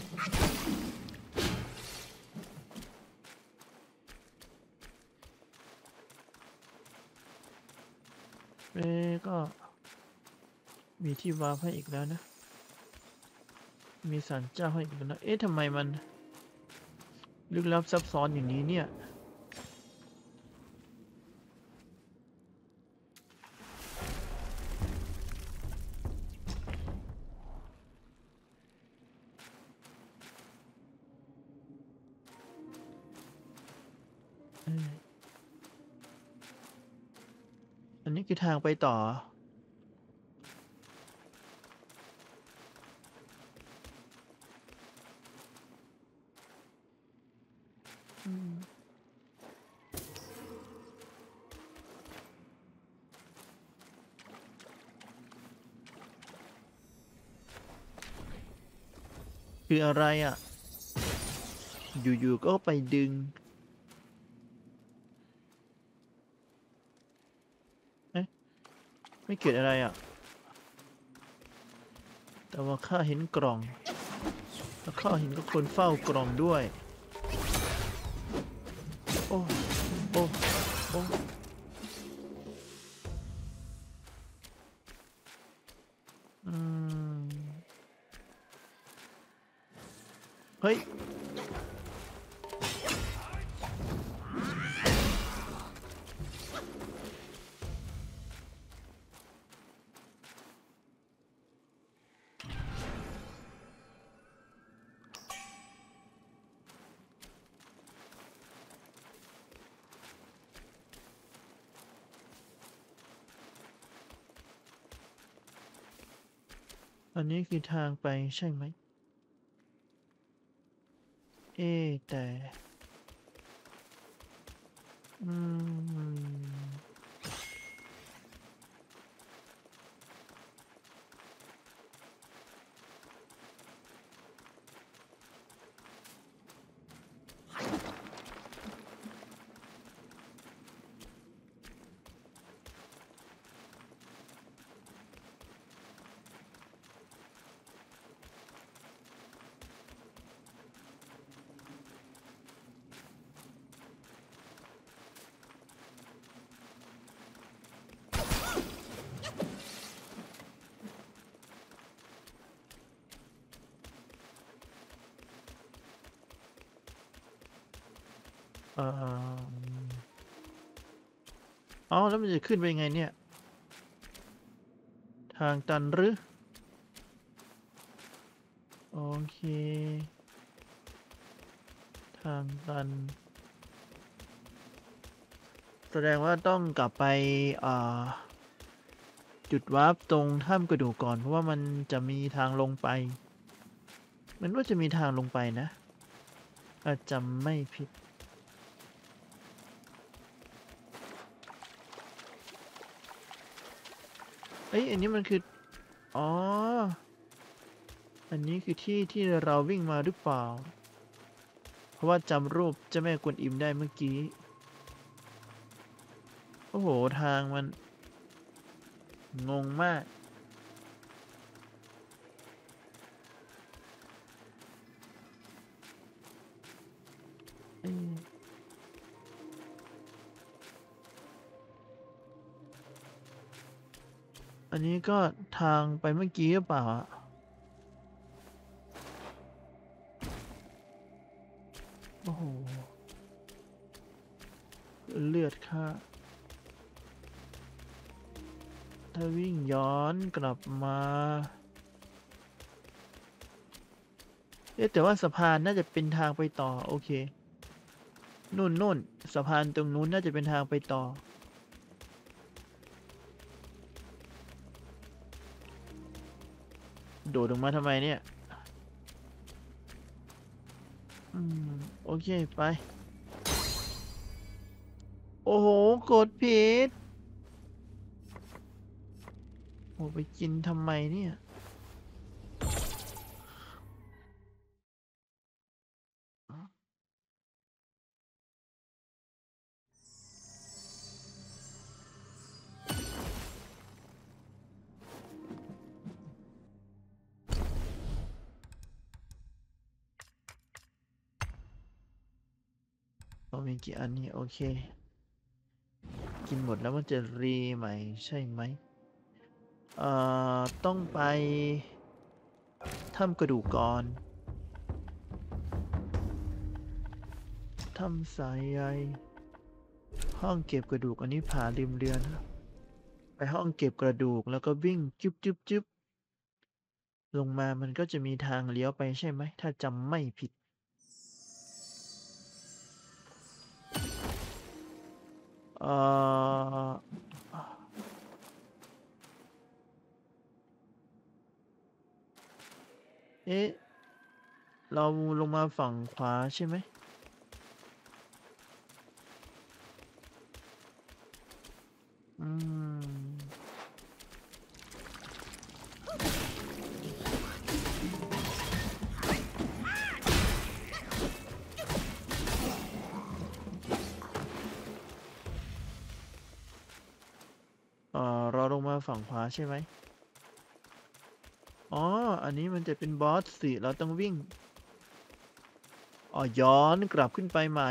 เอ๊ะก็มีที่วาร์ปให้อีกแล้วนะ มีศาลเจ้าให้อีกแล้วนะ เอ๊ะทำไมมันลึกลับซับซ้อนอย่างนี้เนี่ยอันนี้คือทางไปต่ออืมคืออะไรอ่ะ อยู่ๆก็ไปดึง เอ๊ะ ไม่เกิดอะไรอ่ะ แต่ว่าข้าเห็นกล่อง แล้วข้าเห็นก็คนเฝ้ากล่องด้วย โอ้ โอ้ โอ้ อืม เฮ้ย อันนี้คือทางไปใช่ไหม เอ๊ะแต่ อืม เอ่ออ๋อแล้วมันจะขึ้นไปยังไงเนี่ย ทางตันหรือ โอเค ทางตัน แสดงว่าต้องกลับไปจุดวาร์ปตรงถ้ำกระดูกก่อน เพราะว่ามันจะมีทางลงไป มันว่าจะมีทางลงไปนะอาจจำไม่ผิด เอ้ย อันนี้มันคือ อ๋อ อันนี้คือที่ที่เราวิ่งมาหรือเปล่า เพราะว่าจำรูปเจ้าแม่กวนอิมได้เมื่อกี้ โอ้โห ทางมันงงมากเอ้ยนนี้ก็ทางไปเมื่อกี้หรือเปล่าอะโอ้โหเลือดค่ะถ้าวิ่งย้อนกลับมาแต่ว่าสะพานน่าจะเป็นทางไปต่อโอเคนู่นสะพานตรงนู้นน่าจะเป็นทางไปต่อโดดลงมาทำไมเนี่ยโอเคไปโอ้โหกดผิดโอ้ไปกินทำไมเนี่ยเรามีกี่อันนี่โอเคกินหมดแล้วมันจะรีใหม่ใช่ไหมต้องไปถ้ำกระดูกก่อนถ้ำสายใยห้องเก็บกระดูกอันนี้ผ่าริมเรือนะไปห้องเก็บกระดูกแล้วก็วิ่งจึ๊บลงมามันก็จะมีทางเลี้ยวไปใช่ไหมถ้าจำไม่ผิดเอ่อเอ๊ะเราลงมาฝั่งขวาใช่ไหมอืมเราลงมาฝั่งขวาใช่ไหมอ๋ออันนี้มันจะเป็นบอสสิเราต้องวิ่งย้อนกลับขึ้นไปใหม่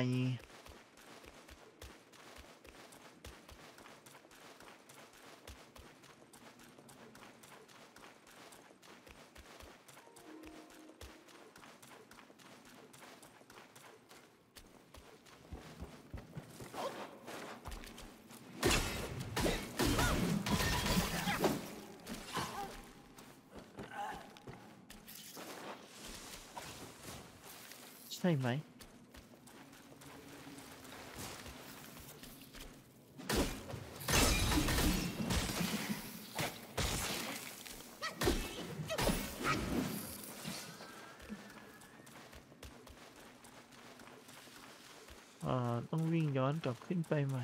ใช่ไหมต้องวิ่งย้อนกลับขึ้นไปใหม่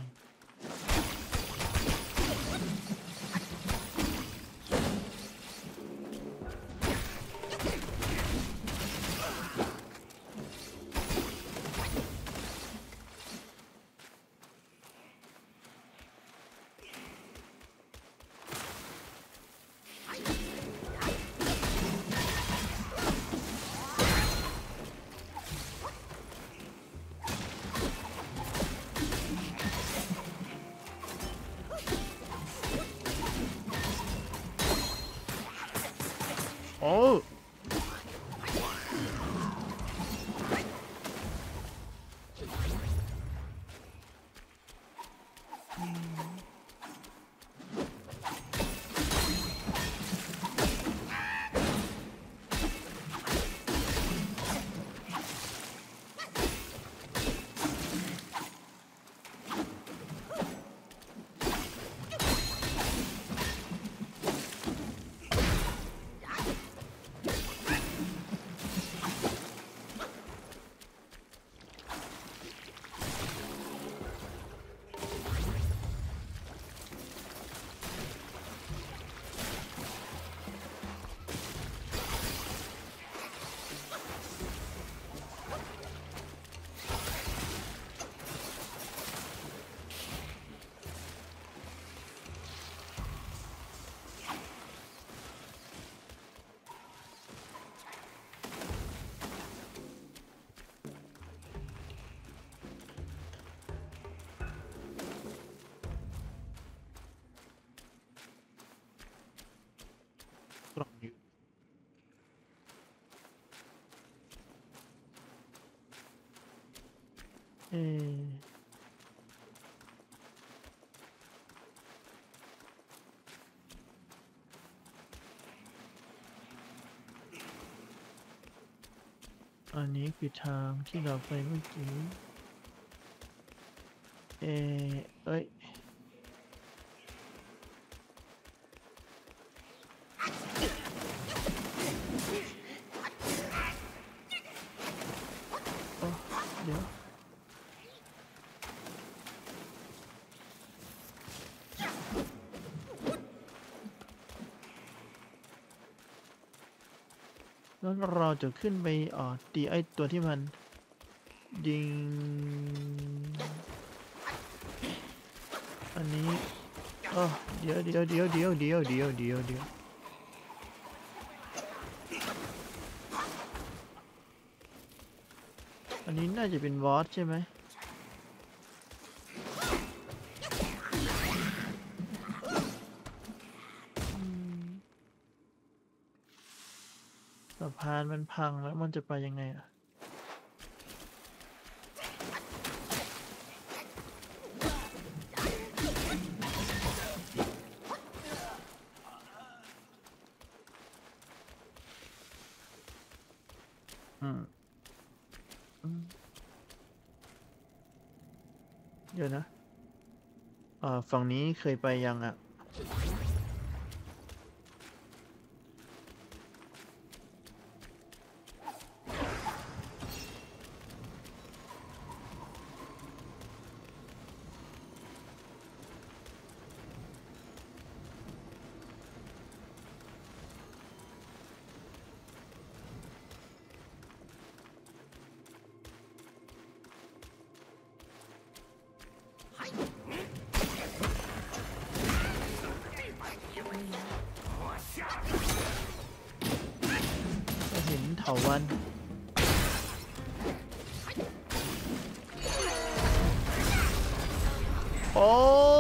กล่องอยู่เออันนี้คือทางที่เราไปเมื่อกี้เอ้ยโอ้เดี๋ยวแล้วเราจะขึ้นไปตีไอตัวที่มันยิงอันนี้เดี๋ยวอันนี้น่าจะเป็นวอสใช่ไหมสะพานมันพังแล้วมันจะไปยังไงอ่ะอืมเดี๋ยวนะฝั่งนี้เคยไปยังอ่ะก็เห็นเถาวัลย์โอ้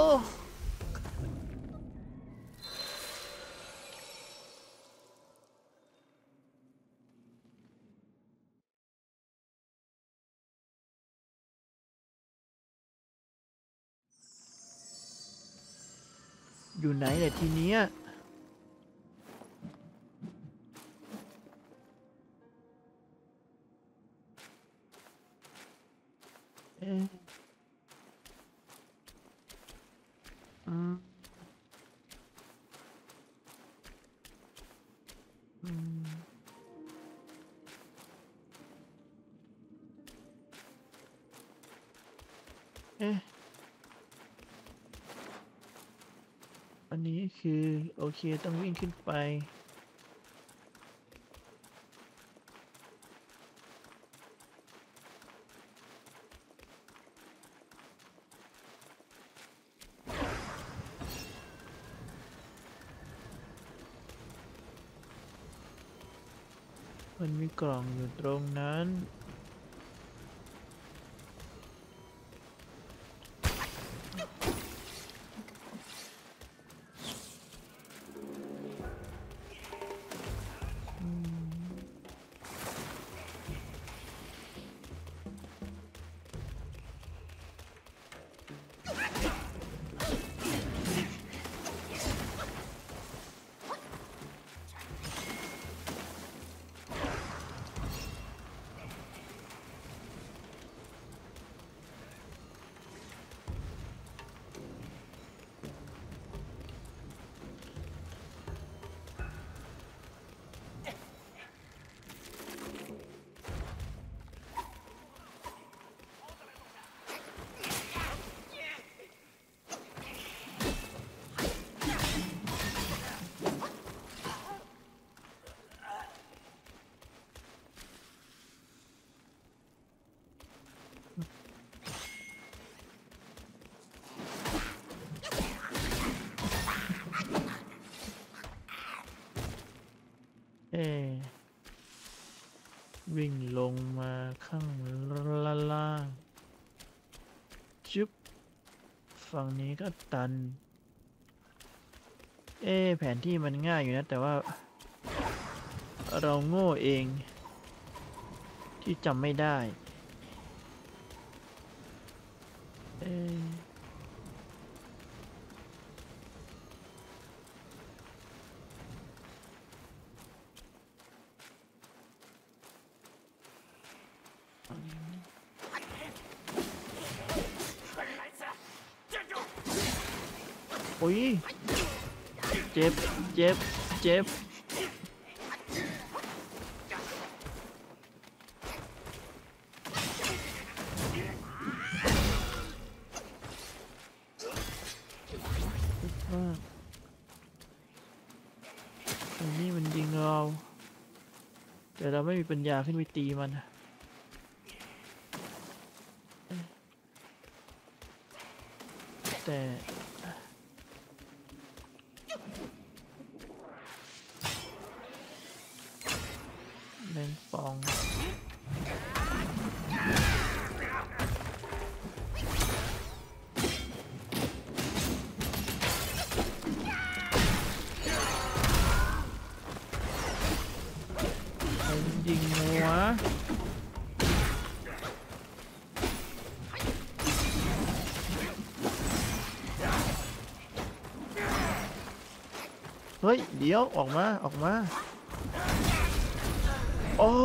อยู่ไหนเนี่ยทีเนี้ยเอ๊ะอืมอืมเอ๊ะอันนี้คือโอเคต้องวิ่งขึ้นไปมันมีกล่องอยู่ตรงนั้นอืมเอ๊ะวิ่งลงมาข้างล่างจุ๊บฝั่งนี้ก็ตันแผนที่มันง่ายอยู่นะแต่ว่าเราโง่เองที่จำไม่ได้เอ๊ะโอ้ยเจ็บเจ็บเจ็บมากอันนี้มันยิงเราแต่เราไม่มีปัญญาขึ้นไปตีมันแต่แมงป่องยิงหัวเฮ้ยเดี๋ยวออกมาออกมาโอ้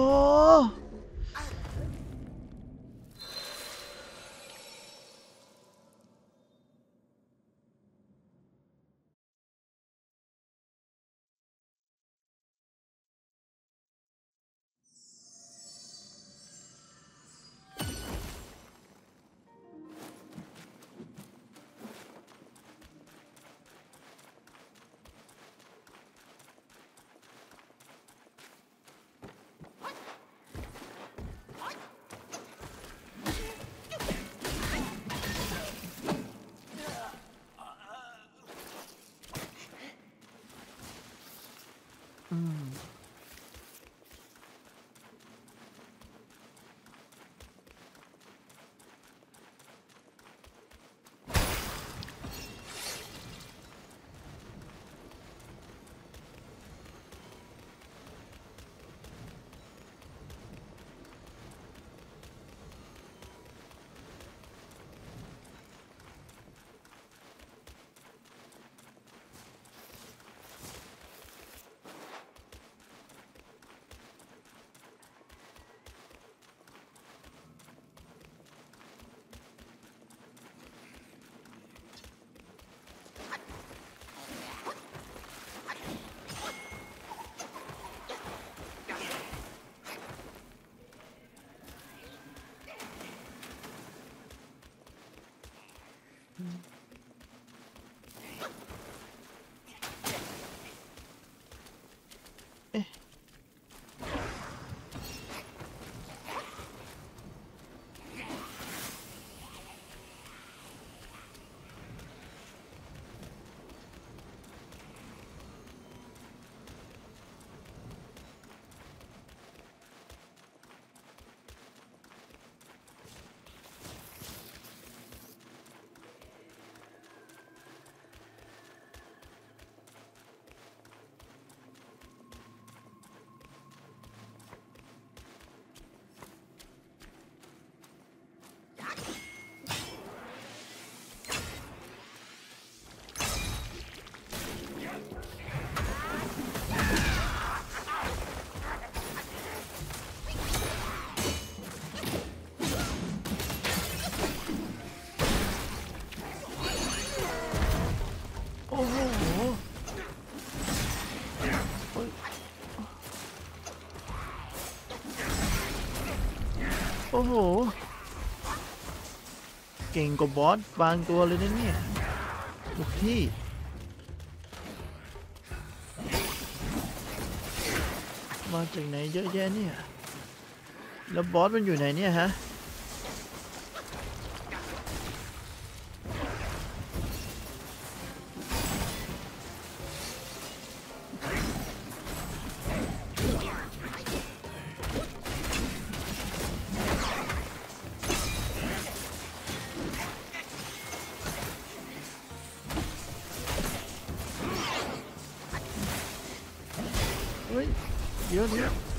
เอ๊ะโอ้โหเฮ้ยโอ้โหเก่งกว่าบอสบางตัวเลยนะเนี่ยลูกพี่มาจากไหนเยอะแยะเนี่ยแล้วบอสมันอยู่ไหนเนี่ยฮะเฮ้ยเดี๋ยว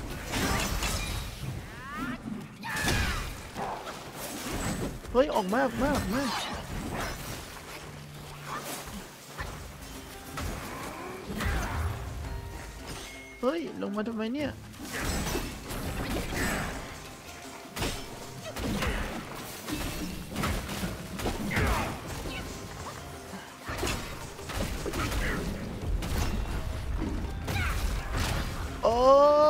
เฮ้ยออกมาเฮ้ยลงมาทำไมเนี่ยโอ้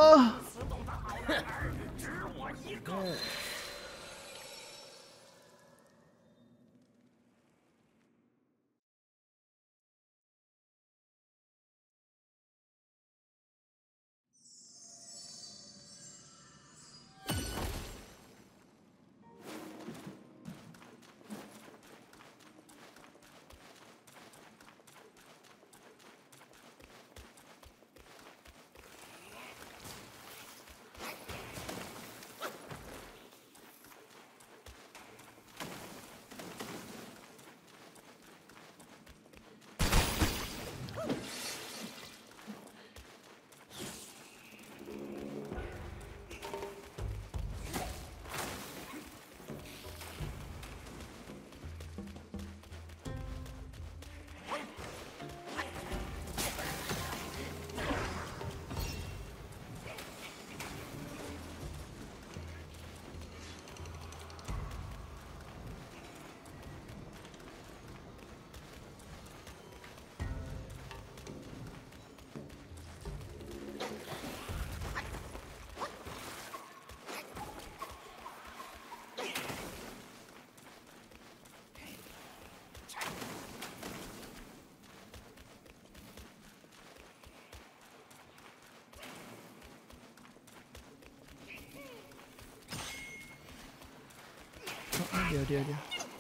เดี๋ยว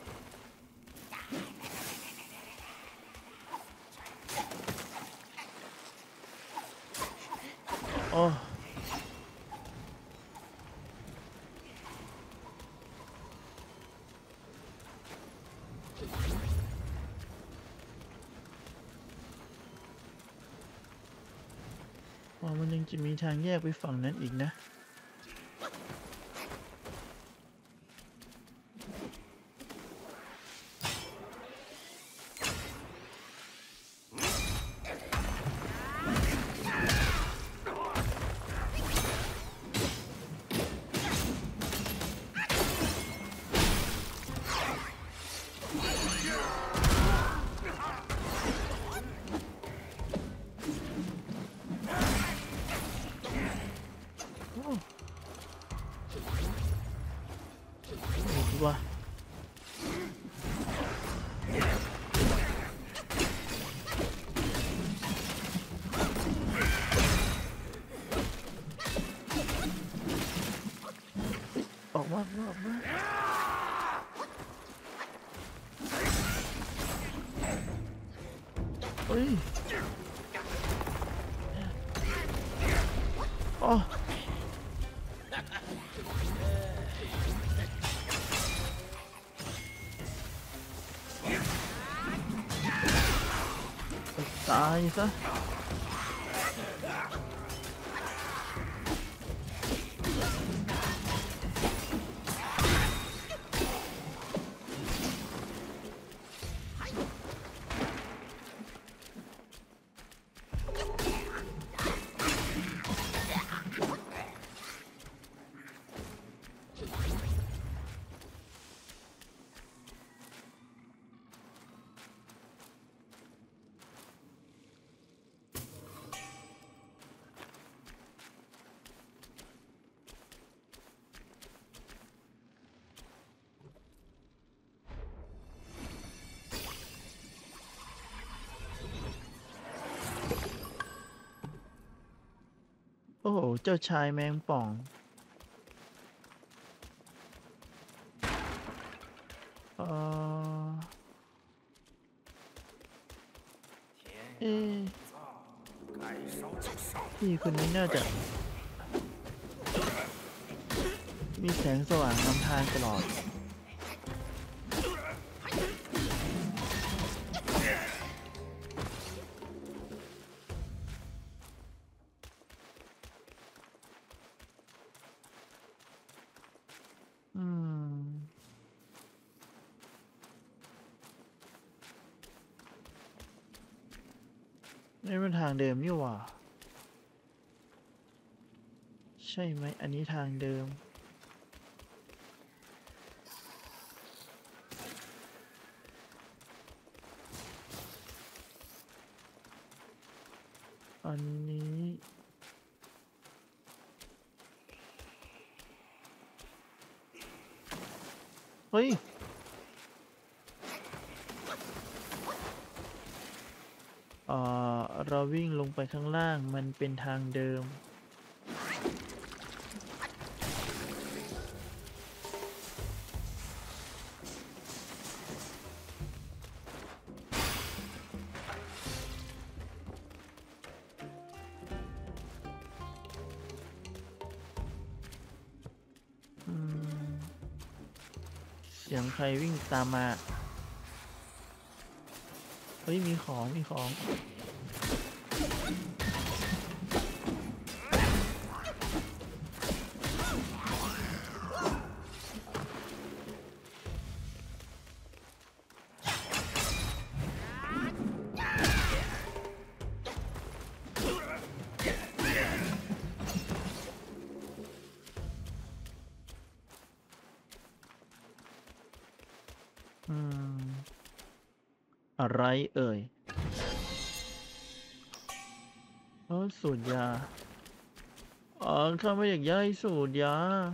โอ้มันยังจะมีทางแยกไปฝั่งนั้นอีกนะว่าออกมาเฮ้ยอ๋อตายซะโอ้โหเจ้าชายแมงป่องเอ๊ะพี่คนนี้น่าจะมีแสงสว่างนำทางตลอดนี่เป็นทางเดิมนี่หว่าใช่ไหมอันนี้ทางเดิมอันนี้เฮ้ยเราวิ่งลงไปข้างล่างมันเป็นทางเดิมเสียงใครวิ่งตามมาเฮ้ยมีของอะไรเอ่ยสูตรยาข้าไม่อยากย้ายสูตรยา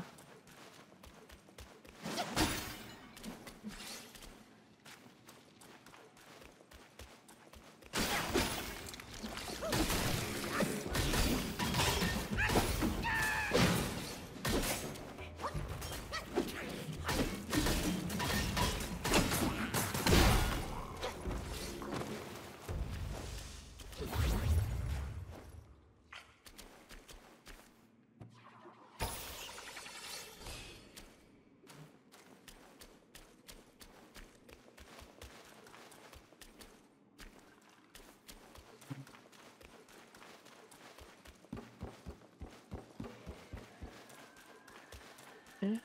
เอ๊ะ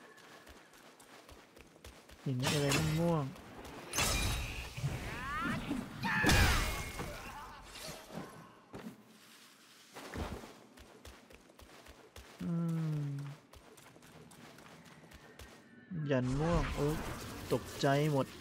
เห็นอะไรม่วงยันม่วงตกใจหมด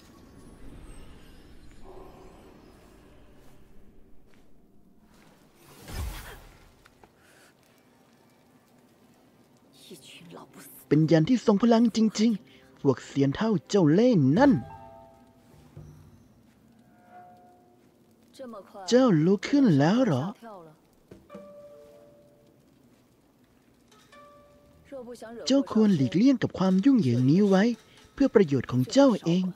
เป็นยันที่ทรงพลังจริงๆพวกเซียนเท่าเจ้าเล่ห์นั่นเจ้าลุกขึ้นแล้วเหรอเจ้าควรหลีกเลี่ยงกับความยุ่งเหยิงนี้ไว้เพื่อประโยชน์ของเจ้าเอง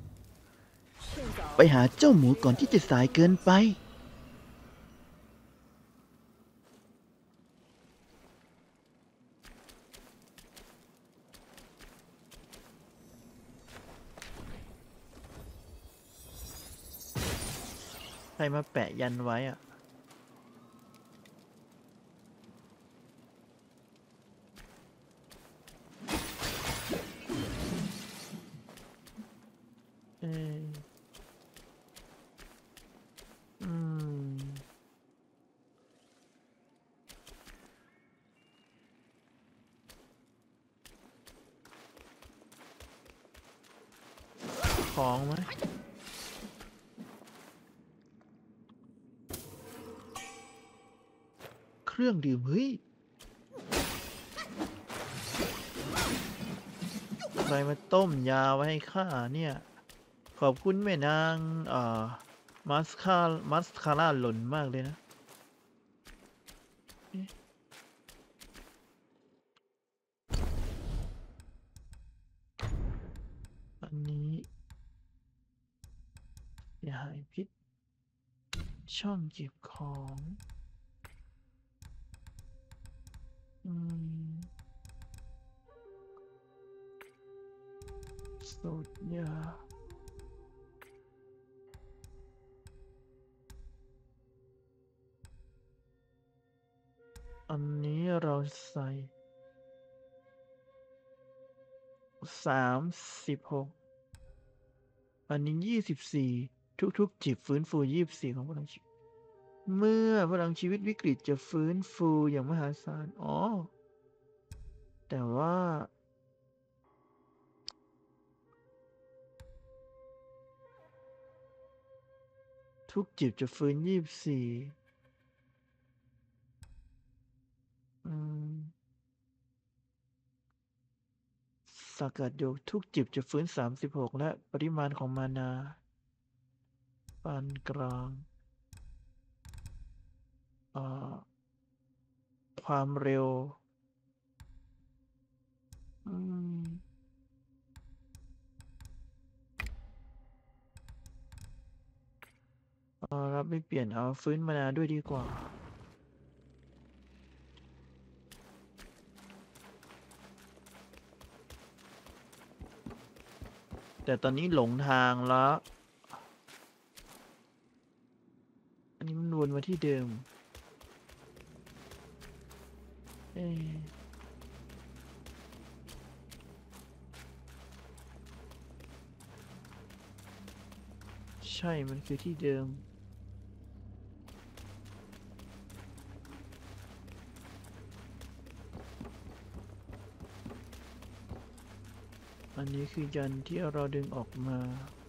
ไปหาเจ้าหมูก่อนที่จะสายเกินไปใครมาแปะยันไว้อะของไหมเครื่องดื่มเฮ้ยใครมาต้มยาไว้ให้ข้าเนี่ยขอบคุณแม่นางมัสคาร่าหล่นมากเลยนะอันนี้อย่าหายพิษช่องเก็บของสูตรยาอันนี้เราใส่36อันนี้24ทุกๆจิบฟื้นฟู24ของพลังชีวิตเมื่อพลังชีวิตวิกฤตจะฟื้นฟูอย่างมหาศาลอ๋อ แต่ว่า ทุกจิบจะฟื้น24อืมสกัดโยกทุกจิบจะฟื้น36และปริมาณของมานาปานกลางอ่าความเร็วอืมรับไม่เปลี่ยนเอาฟื้นมานาด้วยดีกว่า แต่ตอนนี้หลงทางแล้ว อันนี้มันวนมาที่เดิม เอ๊ะใช่ มันคือที่เดิม อันนี้คือยันที่เราดึงออกมา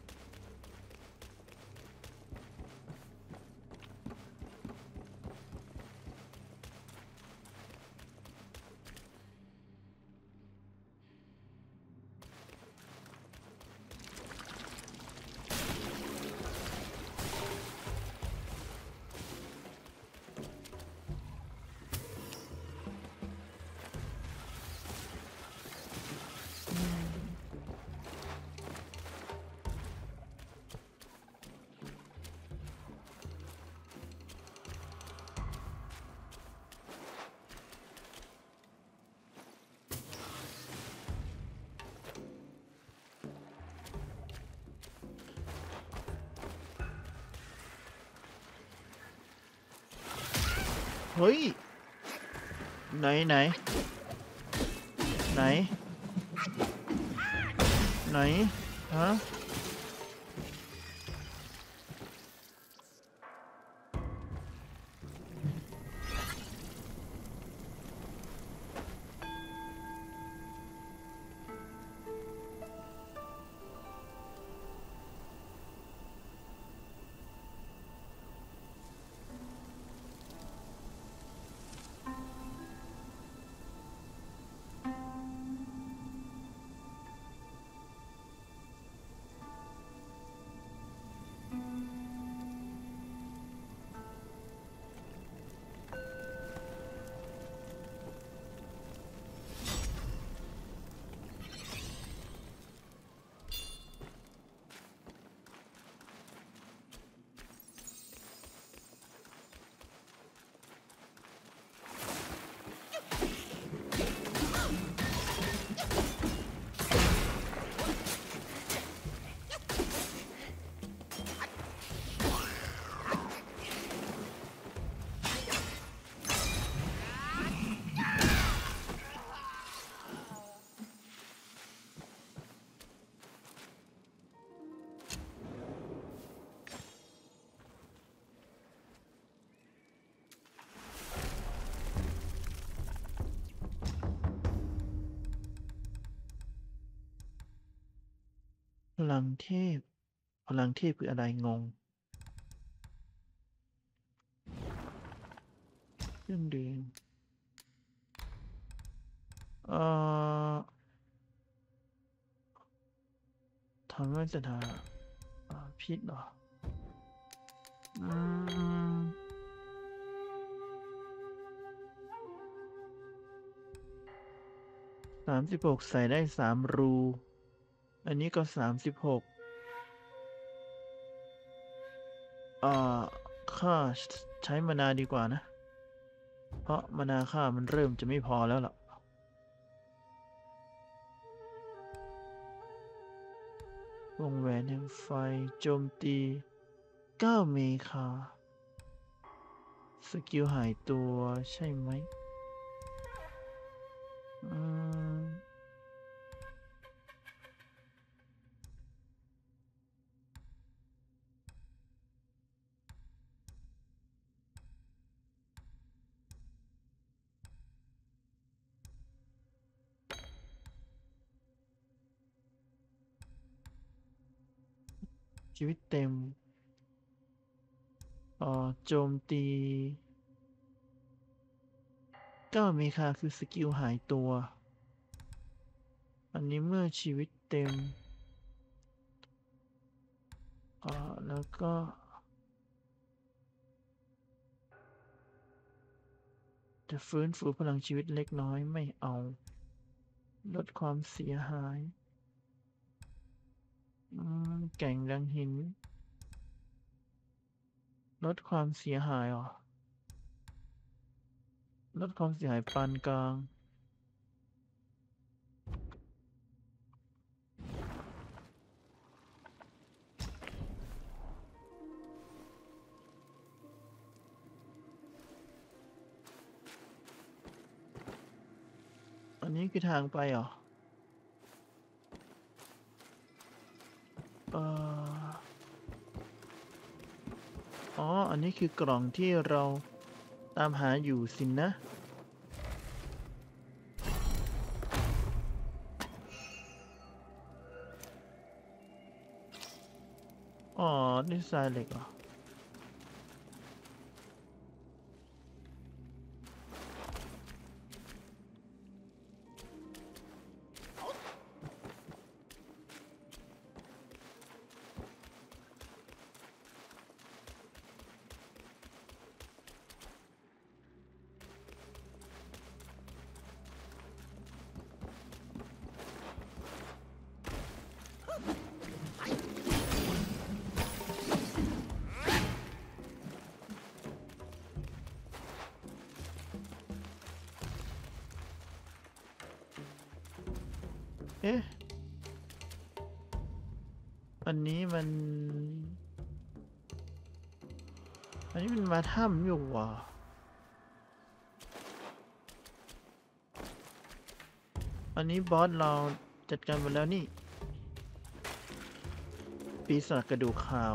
เฮ้ย ไหน ไหน ไหน ไหน ฮะ พลังเทพ พลังเทพคืออะไรงง เครื่องดื่มเอ่อทำให้สถานพิษเหรอ อืม36ใส่ได้3รู อันนี้ก็36ค่าใช้มานาดีกว่านะ เพราะมานาค่ามันเริ่มจะไม่พอแล้วล่ะ วงแหวนแห่งไฟโจมตี9เมคา สกิลหายตัวใช่ไหม อืมชีวิตเต็มโจมตี9เมคาคือสกิลหายตัว อันนี้เมื่อชีวิตเต็มแล้วก็จะฟื้นฟูพลังชีวิตเล็กน้อยไม่เอา ลดความเสียหายแก่งดังหิน ลดความเสียหายเหรอ ลดความเสียหายปานกลาง อันนี้คือทางไปเหรอเอ่ออันนี้คือกล่องที่เราตามหาอยู่สินนะ นี่ทรายเหล็กเหรอ เอ๊ะ อันนี้มันมาถ้ำอยู่ว่ะ อันนี้บอสเราจัดการไปแล้วนี่ ปีศาจกระดูกขาว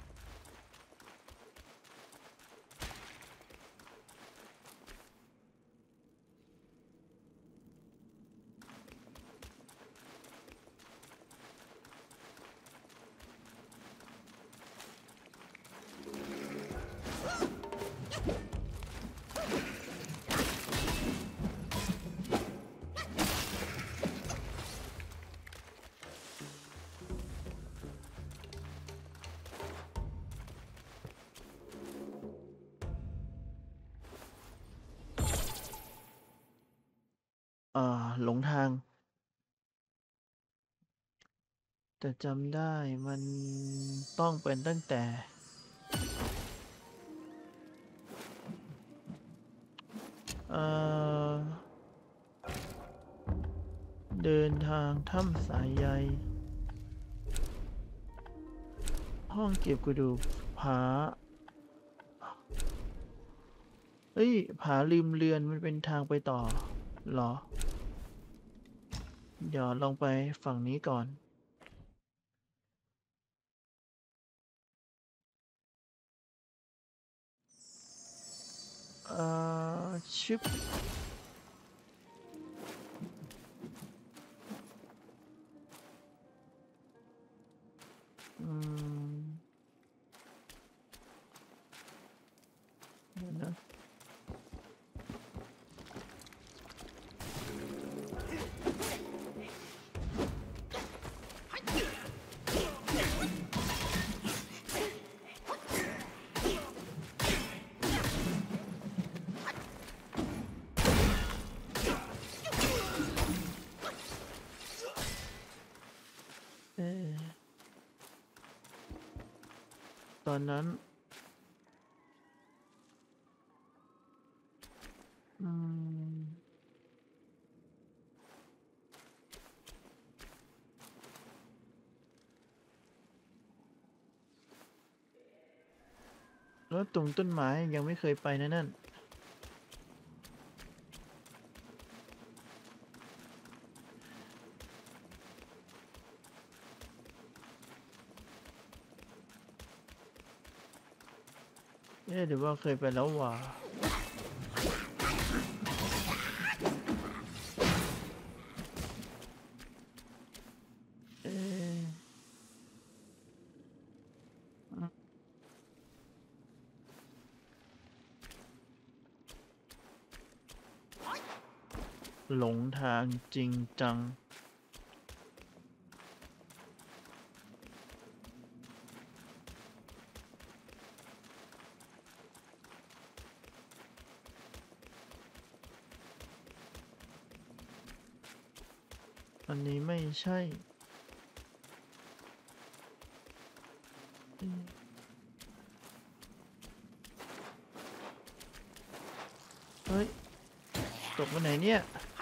หลงทาง แต่จำได้มันต้องเป็นตั้งแต่ เดินทางถ้ำสายใย ห้องเก็บกระดูกผา เอ้ย ผาลืมเลือนมันเป็นทางไปต่อเหรอ เดี๋ยวลองไปฝั่งนี้ก่อน ชิปเดี๋ยวนะ ตอนนั้นแล้วตรงต้นไม้ยังไม่เคยไปนะนั่นหรือว่าเคยไปแล้ววะหลงทางจริงจังอันนี้ไม่ใช่เฮ้ย ตกมาไหนเนี่ย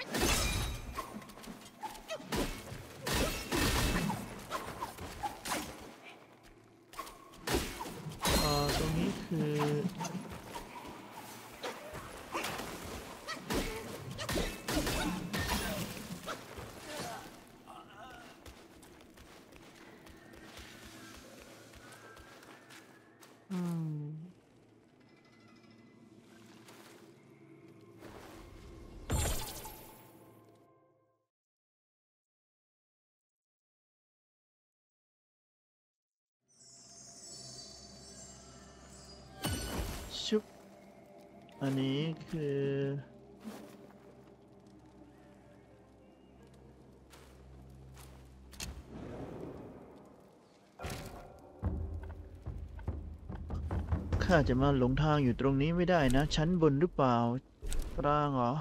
ตรงนี้คือชุบอันนี้คือข้าจะมาหลงทางอยู่ตรงนี้ไม่ได้นะ ชั้นบนหรือเปล่ากลางเหรอ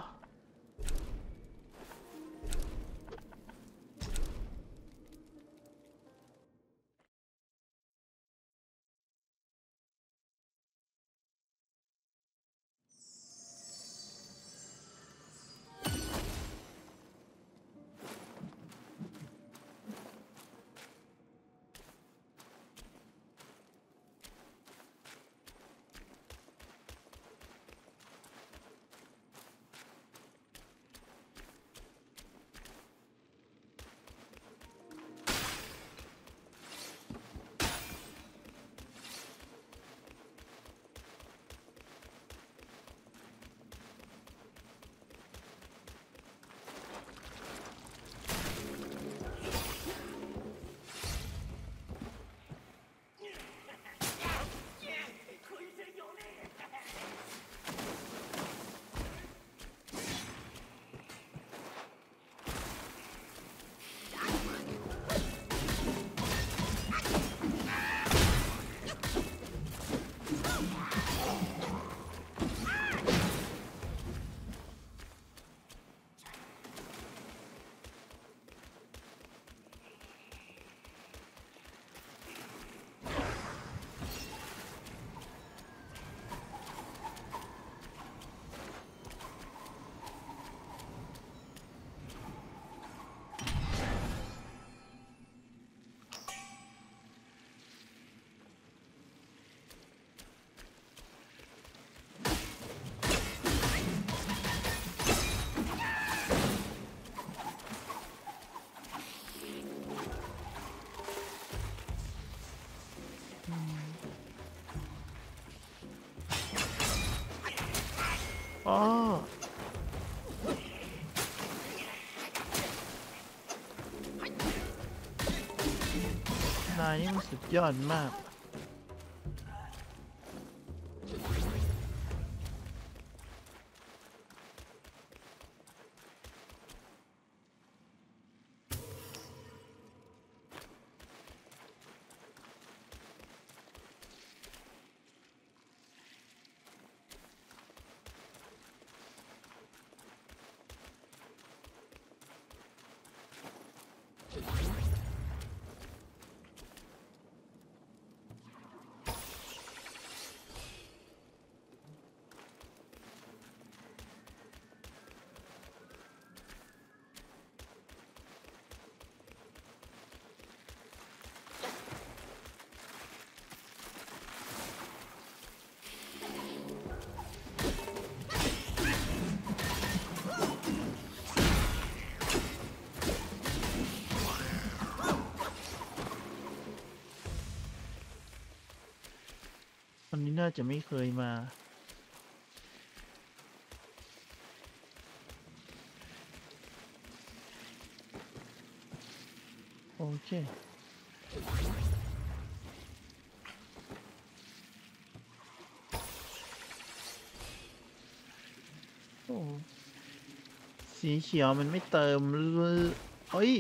อ๋อนายนี่มันสุดยอดมากวันนี้น่าจะไม่เคยมาโอเคโอ้สีเขียวมันไม่เติมเอ้ย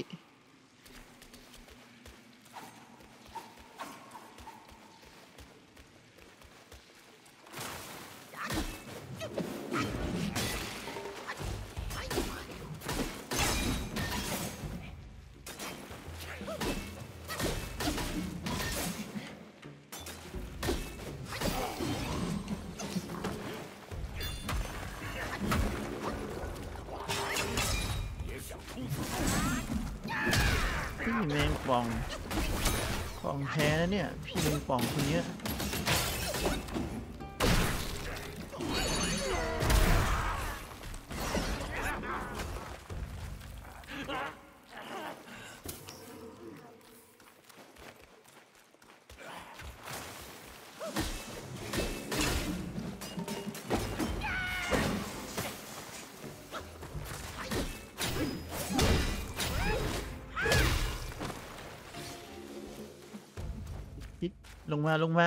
พี่แมงป่องของแท้นะเนี่ยพี่แมงป่องคนเนี้ยพิษลงมา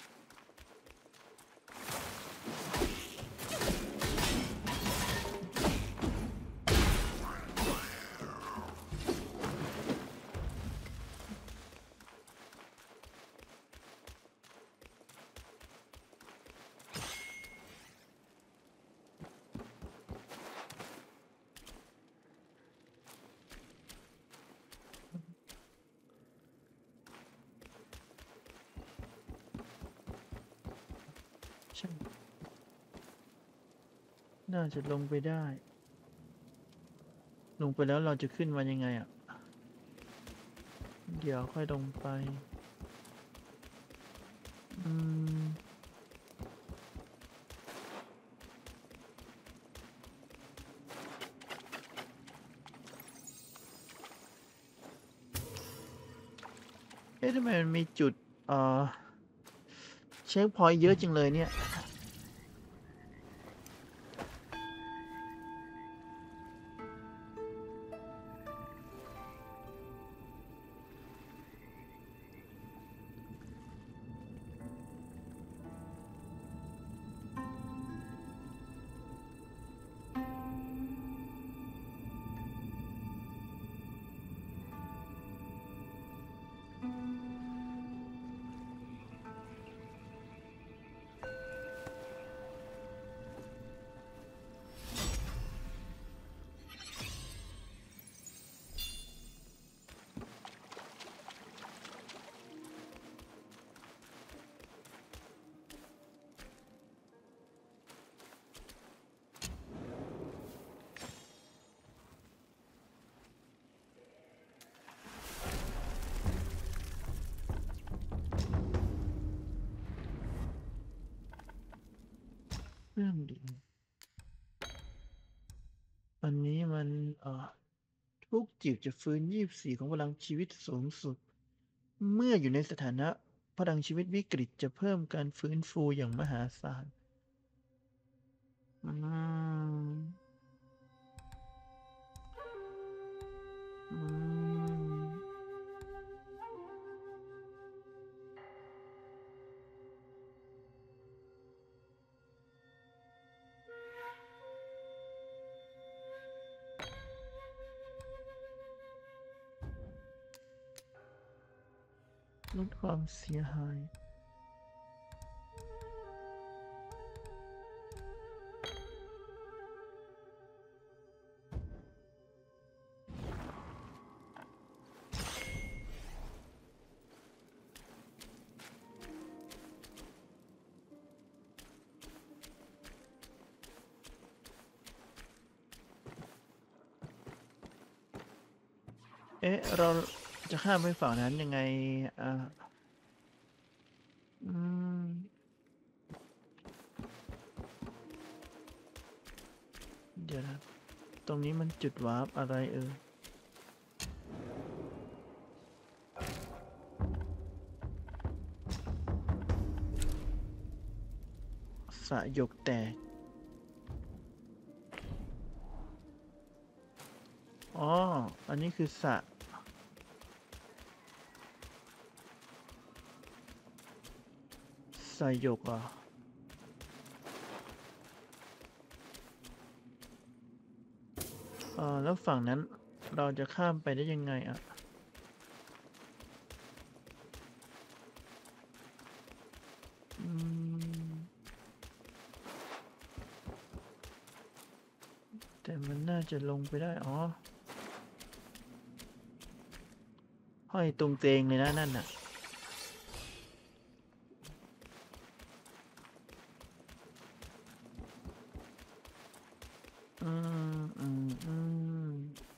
ใช่น่าจะลงไปได้ ลงไปแล้วเราจะขึ้นมายังไงอ่ะเดี๋ยวค่อยลงไปอืมเอ๊ะทำไมมันมีจุดเช็คพอยต์เยอะจังเลยเนี่ยเรื่องดีอันนี้มันทุกจิตจะฟื้น24ของพลังชีวิตสูงสุดเมื่ออยู่ในสถานะพลังชีวิตวิกฤตจะเพิ่มการฟื้นฟูอย่างมหาศาลอืมอืมลดความเสียหายเอ๊ะเราจะข้ามไปฝั่งนั้นยังไงอ่าอืมเดี๋ยวนะตรงนี้มันจุดวาร์ปอะไรสะหยกแตกอ๋ออันนี้คือสะหยกเหรอ่ะแล้วฝั่งนั้นเราจะข้ามไปได้ยังไงอ่ะอืมแต่มันน่าจะลงไปได้อ๋อห้อยตรงเตงเลยนะนั่นน่ะอืมอืมอืม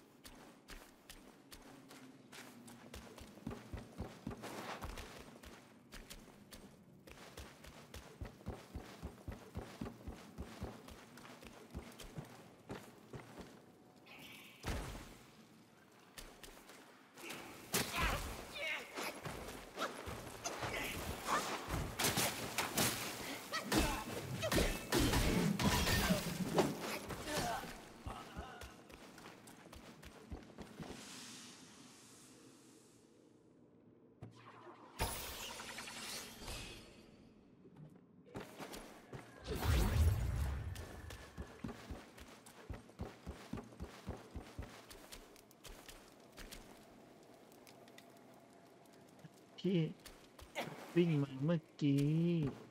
ที่วิ่งมาเมื่อกี้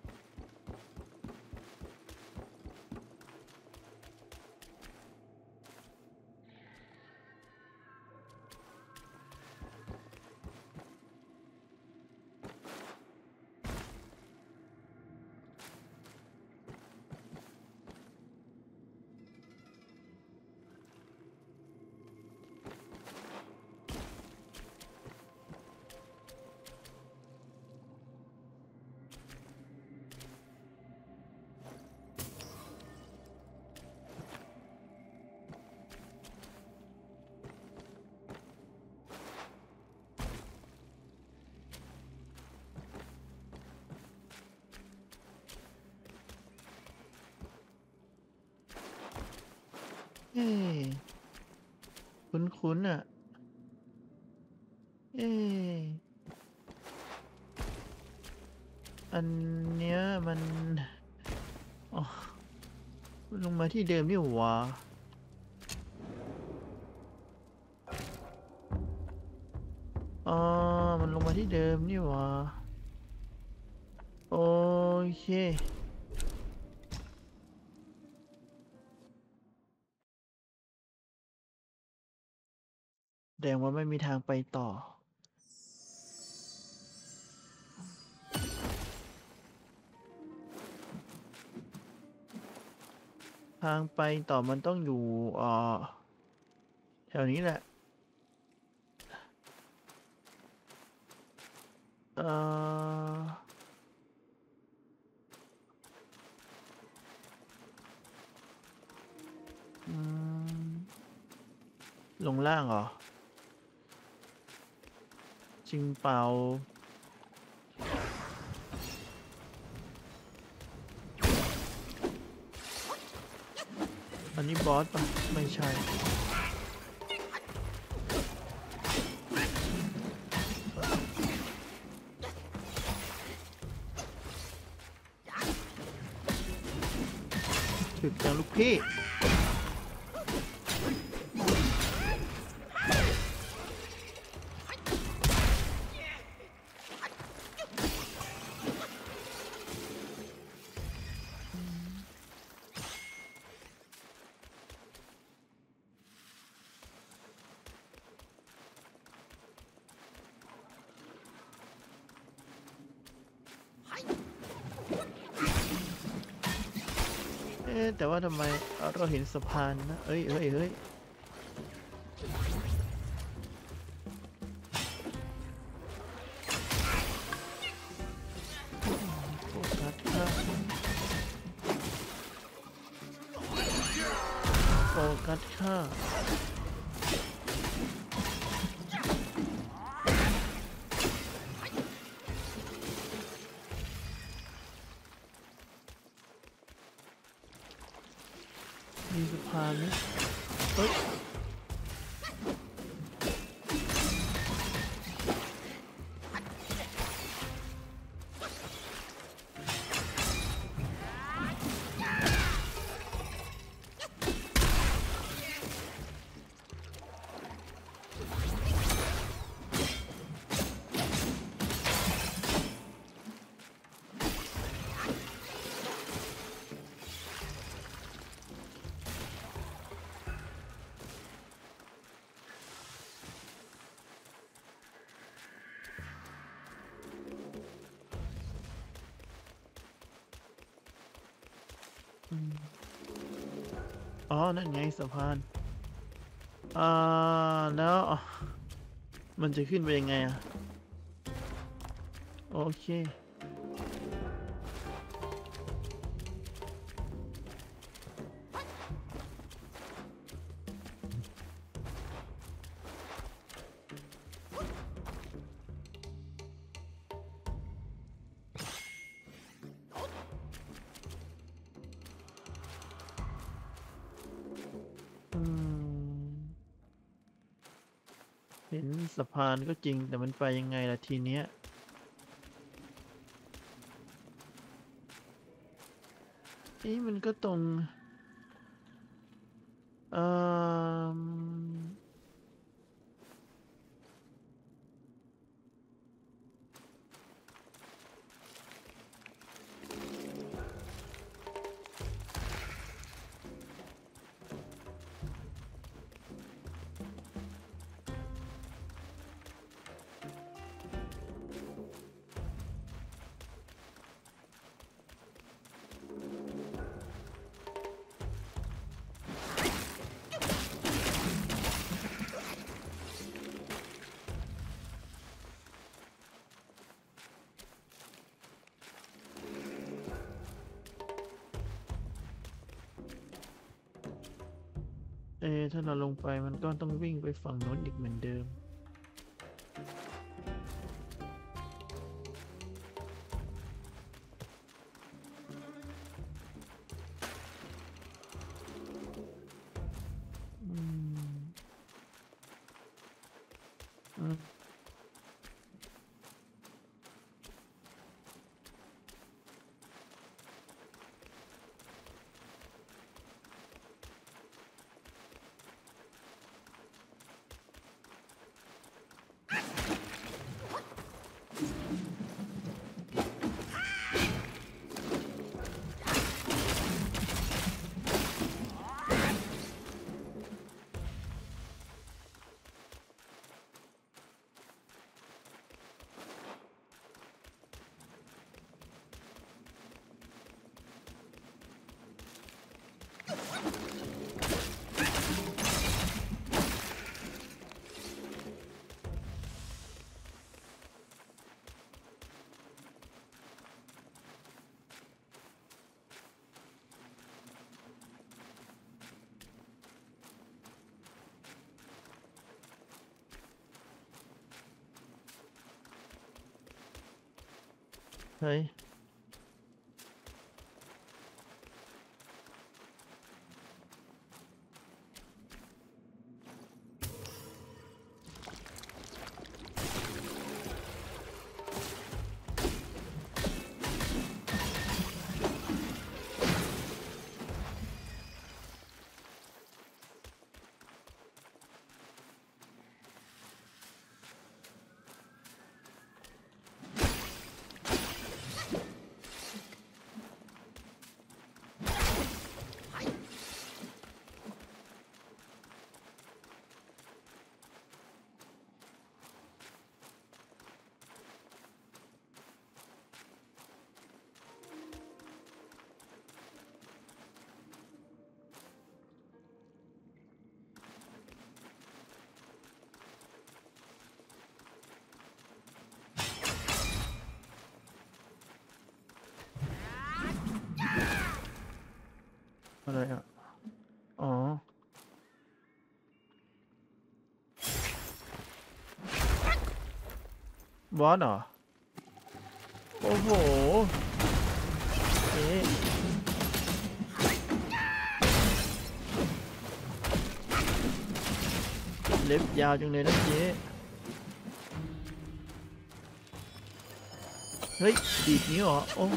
เอ๊ะคุ้นๆอ่ะเอ๊ะอันเนี้ยมันอ๋อลงมาที่เดิมนี่หว่าอ๋อมันลงมาที่เดิมนี่หว่าโอเคแสดงว่าไม่มีทางไปต่อทางไปต่อมันต้องอยู่แถวนี้แหละเอ่ออืมลงล่างเหรอจริงเปล่าอันนี้บอสปะไม่ใช่ถึกจังลูกพี่เอ๊ะแต่ว่าทำไมเราเห็นสะพานนะเอ้ยเอ้ยเอ้ยโฟกัสค่ะโฟกัสค่ะมีสะพานไหมเฮ้ยอ๋อนั่นไงสะพานแล้วมันจะขึ้นไปยังไงอะโอเคเห็นสะพานก็จริงแต่มันไปยังไงล่ะทีเนี้ยมันก็ตรงเอ่อถ้าเราลงไปมันก็ต้องวิ่งไปฝั่งโน้นอีกเหมือนเดิมอืม เฮ้ยอะไรอ่ะอ๋อบอสเหรอโอ้โหเอ๊ะเล็บยาวจังเลยนะเจ๊เฮ้ยดีดนี้เหรอโอ้โห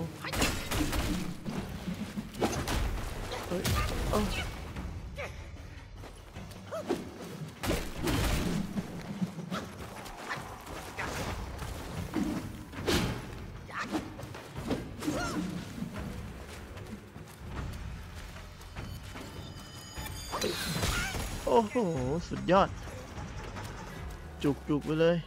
เฮ้ยโอ้โอ้โหสุดยอดจุกไปเลย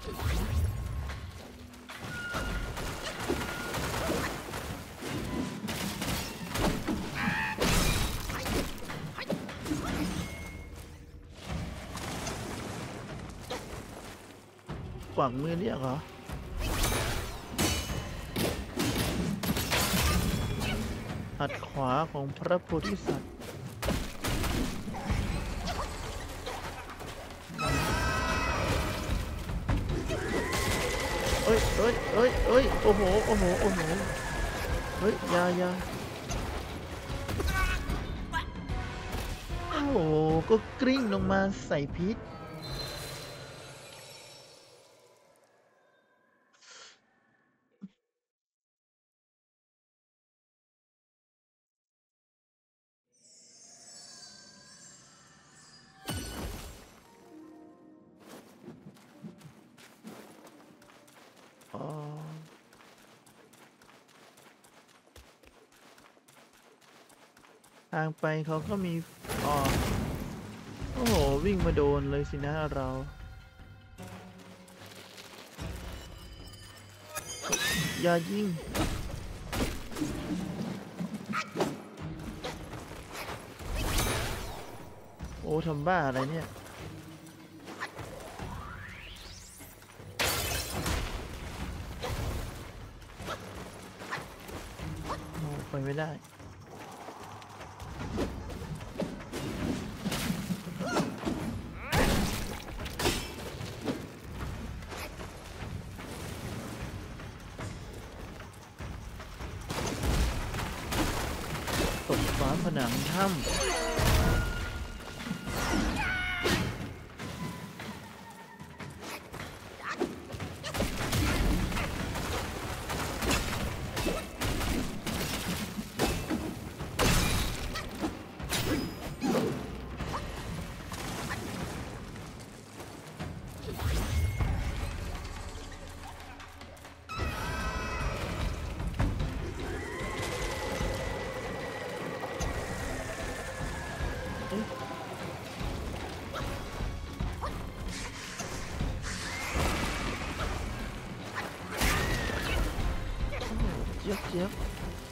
กวักมือเรียกเหรอหัดขวาของพระโพธิสัตว์เอ้ยเอ้ยเอ้ยเอ้ยโอ้โหโอ้โหโอ้โหเฮ้ยอยาโอ้โหก็กลิ้งลงมาใส่พิษอ๋อทางไปเขาก็มีอ๋อโอ้โหวิ่งมาโดนเลยสินะเราอย่ายิงโอ้ทำบ้าอะไรเนี่ยโอ้ไปไม่ได้ตกฝาผนังถ้ำเจี๊ยบเจี๊ยบ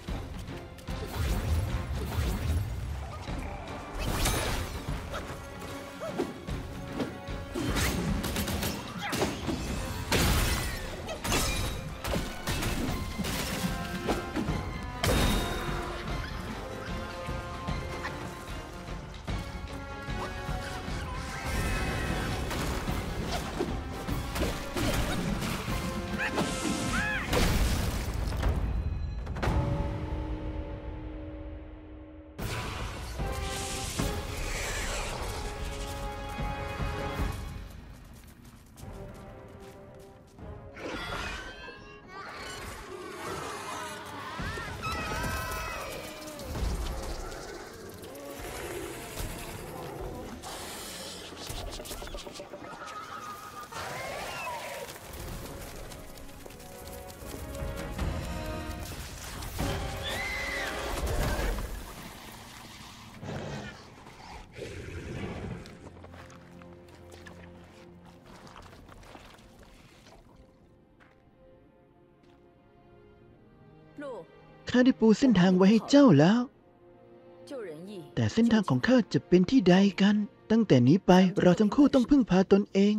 ข้าได้ปูเส้นทางไว้ให้เจ้าแล้ว แต่เส้นทางของข้าจะเป็นที่ใดกัน ตั้งแต่นี้ไปเราทั้งคู่ต้องพึ่งพาตนเอง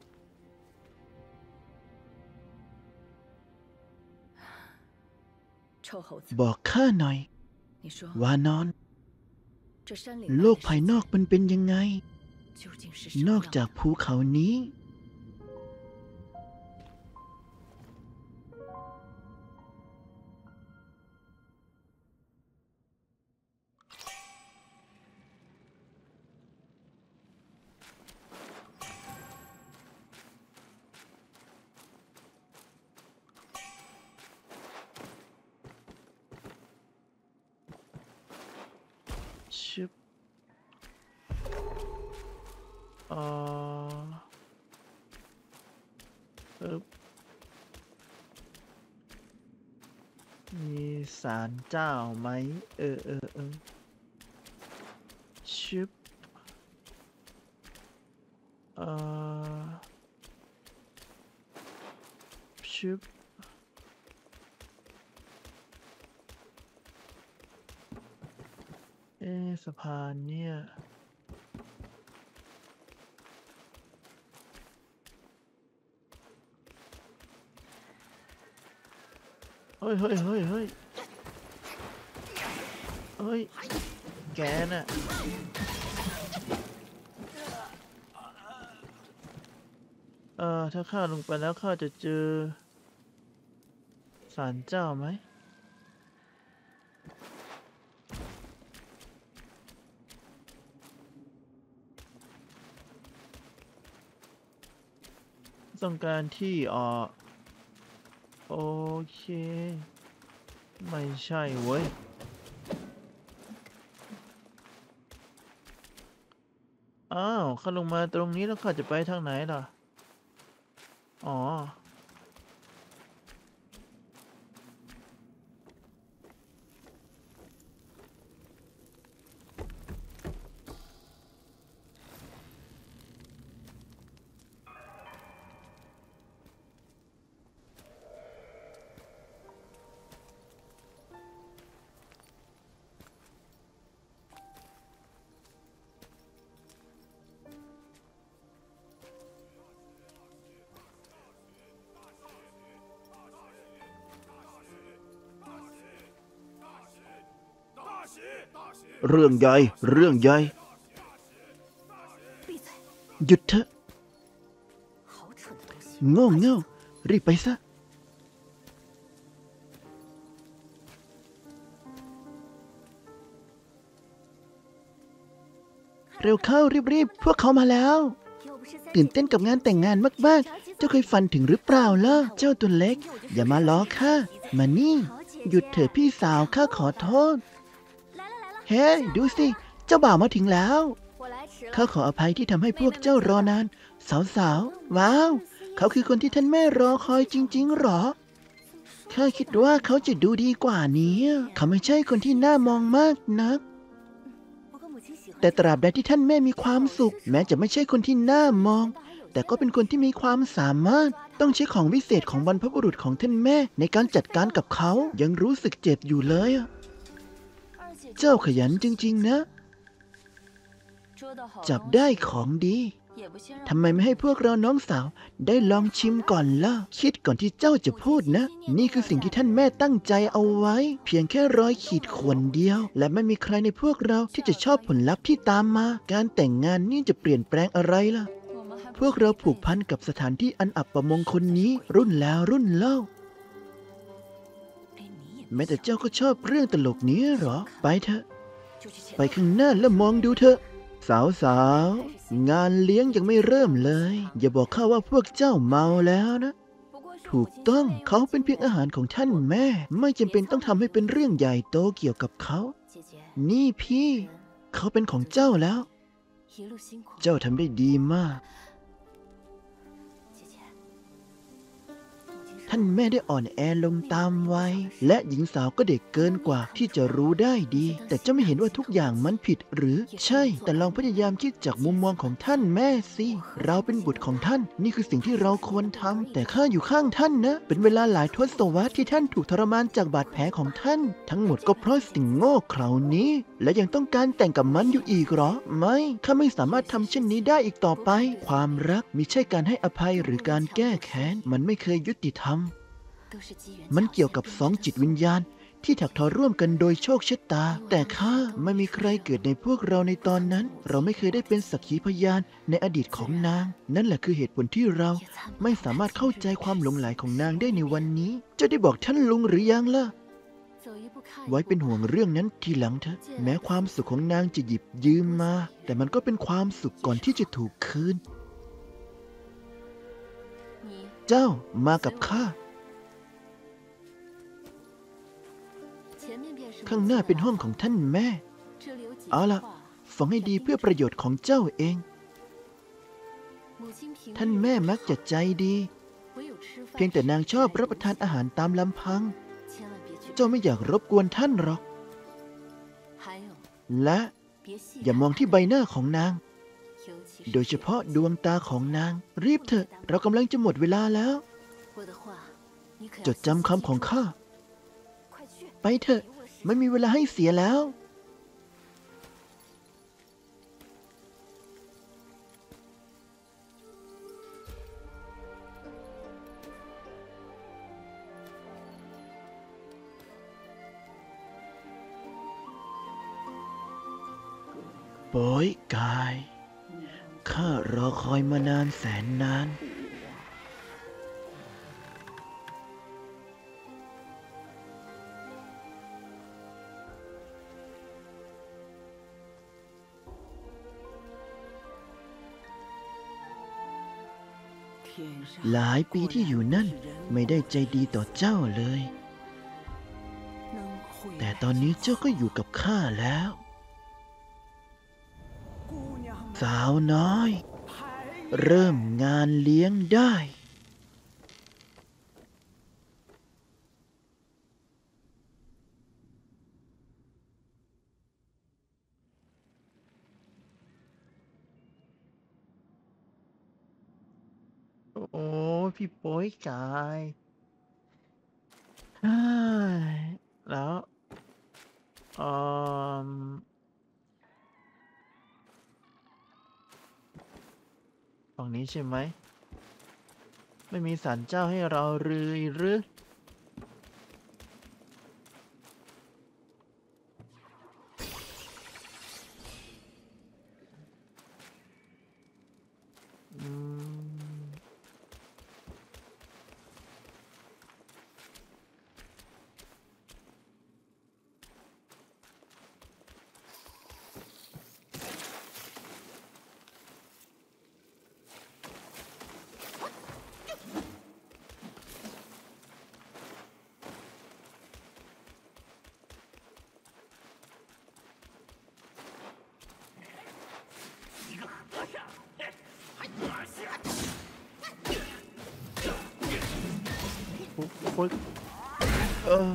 บอกข้าหน่อย วานอน โลกภายนอกมันเป็นยังไง นอกจากภูเขานี้ชึบปึ๊บมีศาลเจ้าไหมชึบชึบสะพานเนี่ยเฮ้ยเฮ้ยเฮ้ยเฮ้ยเฮ้ยแกน่ะถ้าข้าลงไปแล้วข้าจะเจอศาลเจ้าไหมต้องการที่โอเคไม่ใช่เว้ยอ้าวข้าลงมาตรงนี้แล้วข้าจะไปทางไหนล่ะอ๋อเรื่องใหญ่เรื่องใหญ่หยุดเถอะโง่เง่ารีบไปซะเร็วเข้ารีบๆพวกเขามาแล้วตื่นเต้นกับงานแต่งงานมากๆเจ้าเคยฝันถึงหรือเปล่าล่ะเจ้าตัวเล็กอย่ามาล้อข้ามานี่หยุดเถอะพี่สาวข้าขอโทษเฮ้ดูสิเจ้าบ่าวมาถึงแล้วข้าขออภัยที่ทำให้พวกเจ้ารอนานสาวๆว้าวเขาคือคนที่ท่านแม่รอคอยจริงๆหรอข้าคิดว่าเขาจะดูดีกว่านี้เขาไม่ใช่คนที่น่ามองมากนักแต่ตราบใดที่ท่านแม่มีความสุขแม้จะไม่ใช่คนที่น่ามองแต่ก็เป็นคนที่มีความสามารถต้องใช้ของวิเศษของบรรพบุรุษของท่านแม่ในการจัดการกับเขายังรู้สึกเจ็บอยู่เลยเจ้าขยันจริงๆนะจับได้ของดีทำไมไม่ให้พวกเราน้องสาวได้ลองชิมก่อนล่ะคิดก่อนที่เจ้าจะพูดนะนี่คือสิ่งที่ท่านแม่ตั้งใจเอาไว้เพียงแค่รอยขีดข่วนเดียวและไม่มีใครในพวกเราที่จะชอบผลลัพธ์ที่ตามมาการแต่งงานนี่จะเปลี่ยนแปลงอะไรล่ะพวกเราผูกพันกับสถานที่อันอับประมงคลนี้รุ่นแล้วรุ่นเล่าแม้แต่เจ้าก็ชอบเรื่องตลกนี้เหรอไปเถอะไปข้างหน้าแล้วมองดูเถอะสาวๆงานเลี้ยงยังไม่เริ่มเลยอย่าบอกข้าว่าพวกเจ้าเมาแล้วนะถูกต้องเขาเป็นเพียงอาหารของท่านแม่ไม่จำเป็นต้องทำให้เป็นเรื่องใหญ่โตเกี่ยวกับเขานี่พี่เขาเป็นของเจ้าแล้วเจ้าทำได้ดีมากท่านแม่ได้อ่อนแอลงตามวัยและหญิงสาวก็เด็กเกินกว่าที่จะรู้ได้ดีแต่เจ้าไม่เห็นว่าทุกอย่างมันผิดหรือใช่แต่ลองพยายามคิดจากมุมมองของท่านแม่สิเราเป็นบุตรของท่านนี่คือสิ่งที่เราควรทำแต่ข้าอยู่ข้างท่านนะเป็นเวลาหลายทศวรรษที่ท่านถูกทรมานจากบาดแผลของท่านทั้งหมดก็เพราะสิ่งโง่เขลานี้และยังต้องการแต่งกับมันอยู่อีกเหรอไม่ข้าไม่สามารถทำเช่นนี้ได้อีกต่อไปความรักมิใช่การให้อภัยหรือการแก้แค้นมันไม่เคยยุติธรรมมันเกี่ยวกับสองจิตวิญญาณที่ถักทอร่วมกันโดยโชคชะตาแต่ข้าไม่มีใครเกิดในพวกเราในตอนนั้นเราไม่เคยได้เป็นสักขีพยานในอดีตของนางนั่นแหละคือเหตุผลที่เราไม่สามารถเข้าใจความหลงใหลของนางได้ในวันนี้จะได้บอกท่านลุงหรือยังล่ะไว้เป็นห่วงเรื่องนั้นทีหลังเถอะแม้ความสุขของนางจะหยิบยืมมาแต่มันก็เป็นความสุขก่อนที่จะถูกคืนเจ้ามากับข้าข้างหน้าเป็นห้องของท่านแม่เอาล่ะฟังให้ดีเพื่อประโยชน์ของเจ้าเองท่านแม่มักจะใจดีเพียงแต่นางชอบรับประทานอาหารตามลำพังเจ้าไม่อยากรบกวนท่านหรอกและอย่ามองที่ใบหน้าของนางโดยเฉพาะดวงตาของนางรีบเถอะเรากำลังจะหมดเวลาแล้วจดจำคำของข้าไปเถอะไม่มีเวลาให้เสียแล้วปอยกายข้ารอคอยมานานแสนนานหลายปีที่อยู่นั่นไม่ได้ใจดีต่อเจ้าเลย แต่ตอนนี้เจ้าก็อยู่กับข้าแล้ว สาวน้อย เริ่มงานเลี้ยงได้ โอ้พี่โป้ยกายเฮ้ยแล้วเออฝั่งนี้ใช่ไหม ไม่มีศาลเจ้าให้เราหรืออืมโอ้ยเออ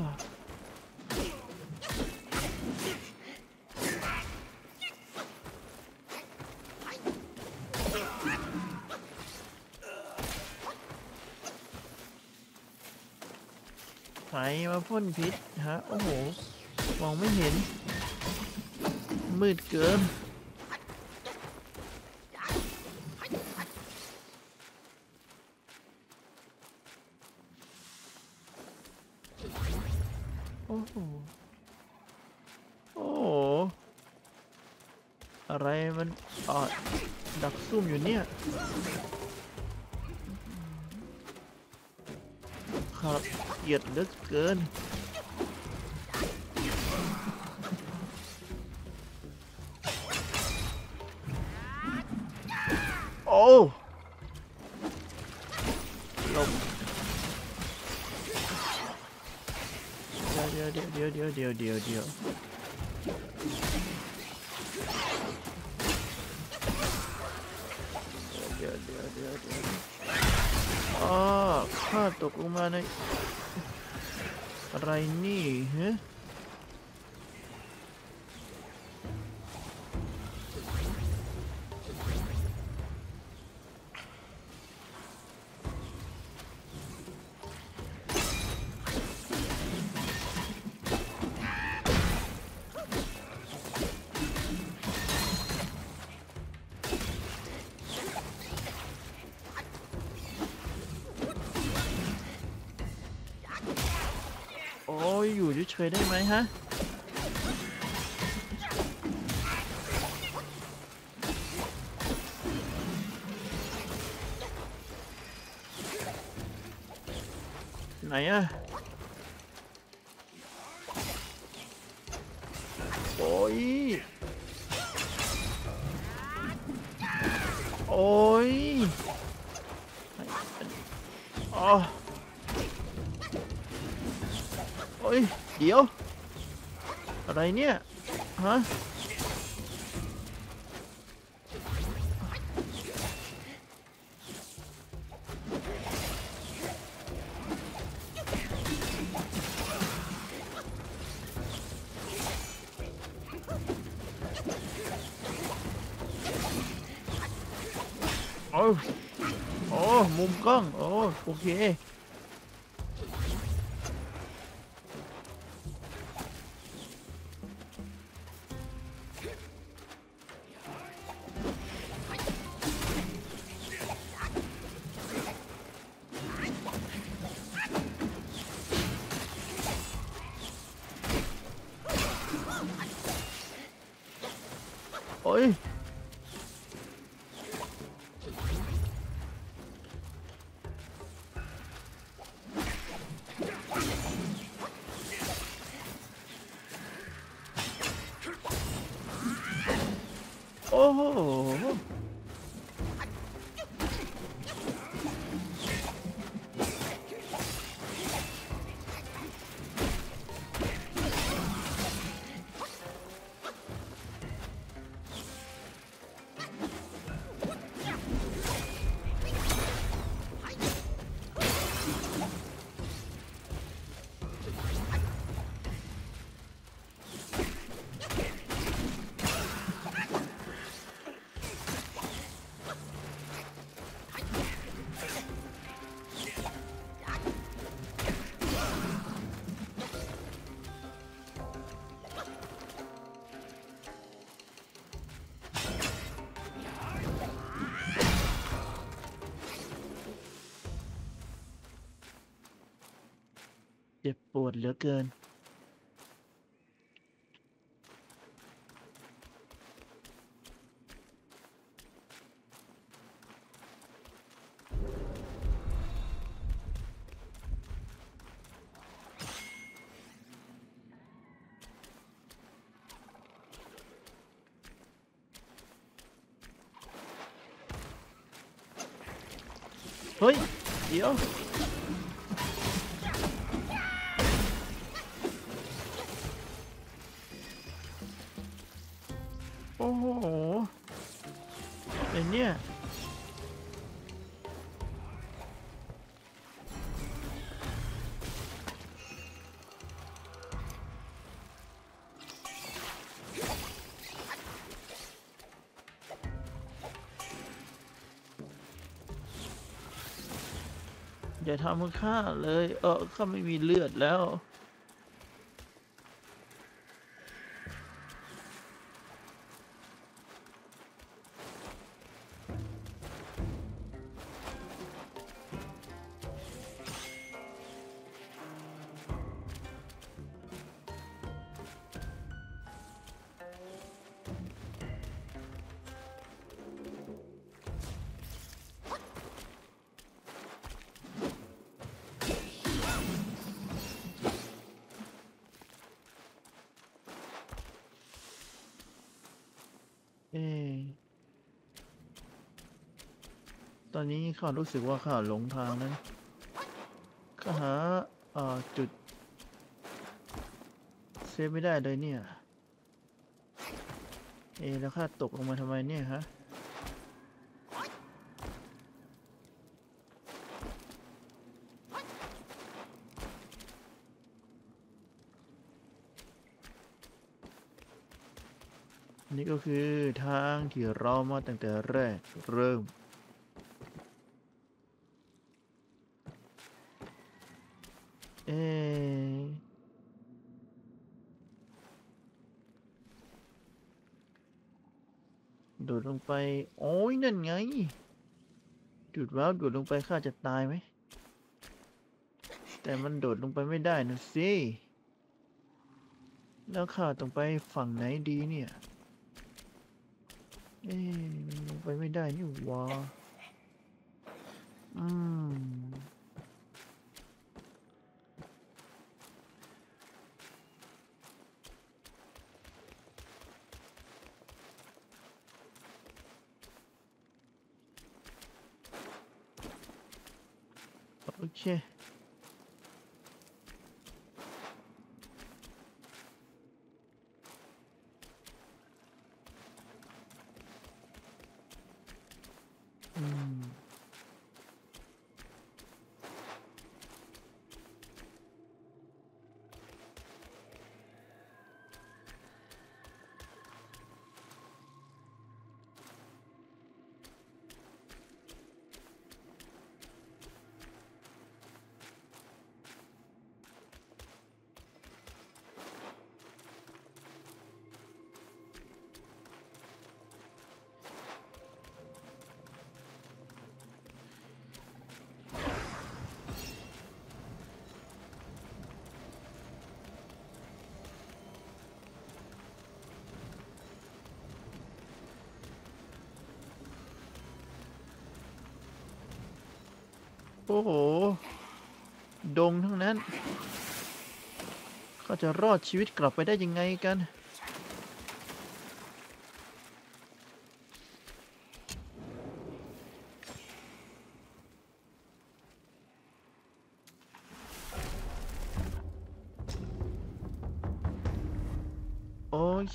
ไหนมาพ่นพิษฮะ โอ้โห มองไม่เห็น มืดเกิน โอ้โห โอ้โห อะไรมันดักซุ่มอยู่เนี่ยข้าเกลียดเหลือเกิน โอ้หลบเดี๋ยวอ๋อข้าตกลงมาในอะไรนี่ฮะโอ้ยอยู่เฉยๆได้ไหมฮะไหนอะโอ้ยโอ้ยอ๋อโอ้ยเดี๋ยวอะไรเนี่ยฮะโอ้โอ้มุมกล้องโอเคโอ้โอ้ยโอ้โหเจ็บปวดเหลือเกินเฮ้ยเดี๋ยวโอ้โหไอ้เนี่ยอย่าทำข้าเลยข้าไม่มีเลือดแล้วเอะตอนนี้ข้ารู้สึกว่าข้าหลงทางนั้นข้าหาจุดเซฟไม่ได้เลยเนี่ยแล้วข้าตกลงมาทำไมเนี่ยฮะนี่ก็คือทางที่เรามาตั้งแต่แรกเริ่มเอะโดดลงไปโอ้ยนั่นไงจุดว้าวโดดลงไปข้าจะตายไหมแต่มันโดดลงไปไม่ได้นะสิแล้วข้าต้องไปฝั่งไหนดีเนี่ยมันลงไปไม่ได้นี่หวะอืมโอเคอืมโอ้โห ดงทั้งนั้น เขาจะรอดชีวิตกลับไปได้ยังไงกัน โอเค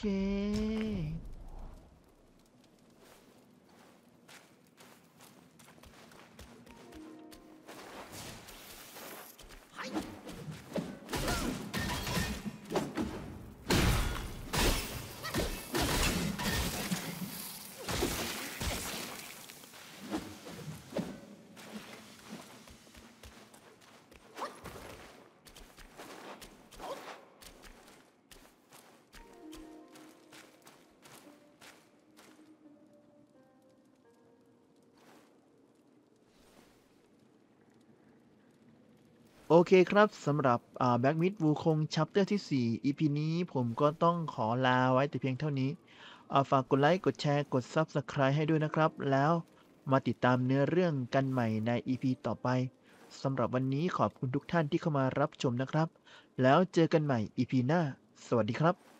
โอเคครับสำหรับBlack Myth Wukong Chapter ที่ 4 EP นี้ผมก็ต้องขอลาไว้แต่เพียงเท่านี้ฝากกดไลค์กดแชร์กด Subscribe ให้ด้วยนะครับ แล้วมาติดตามเนื้อเรื่องกันใหม่ใน EP ต่อไปสำหรับวันนี้ขอบคุณทุกท่านที่เข้ามารับชมนะครับ แล้วเจอกันใหม่ EP หน้า สวัสดีครับ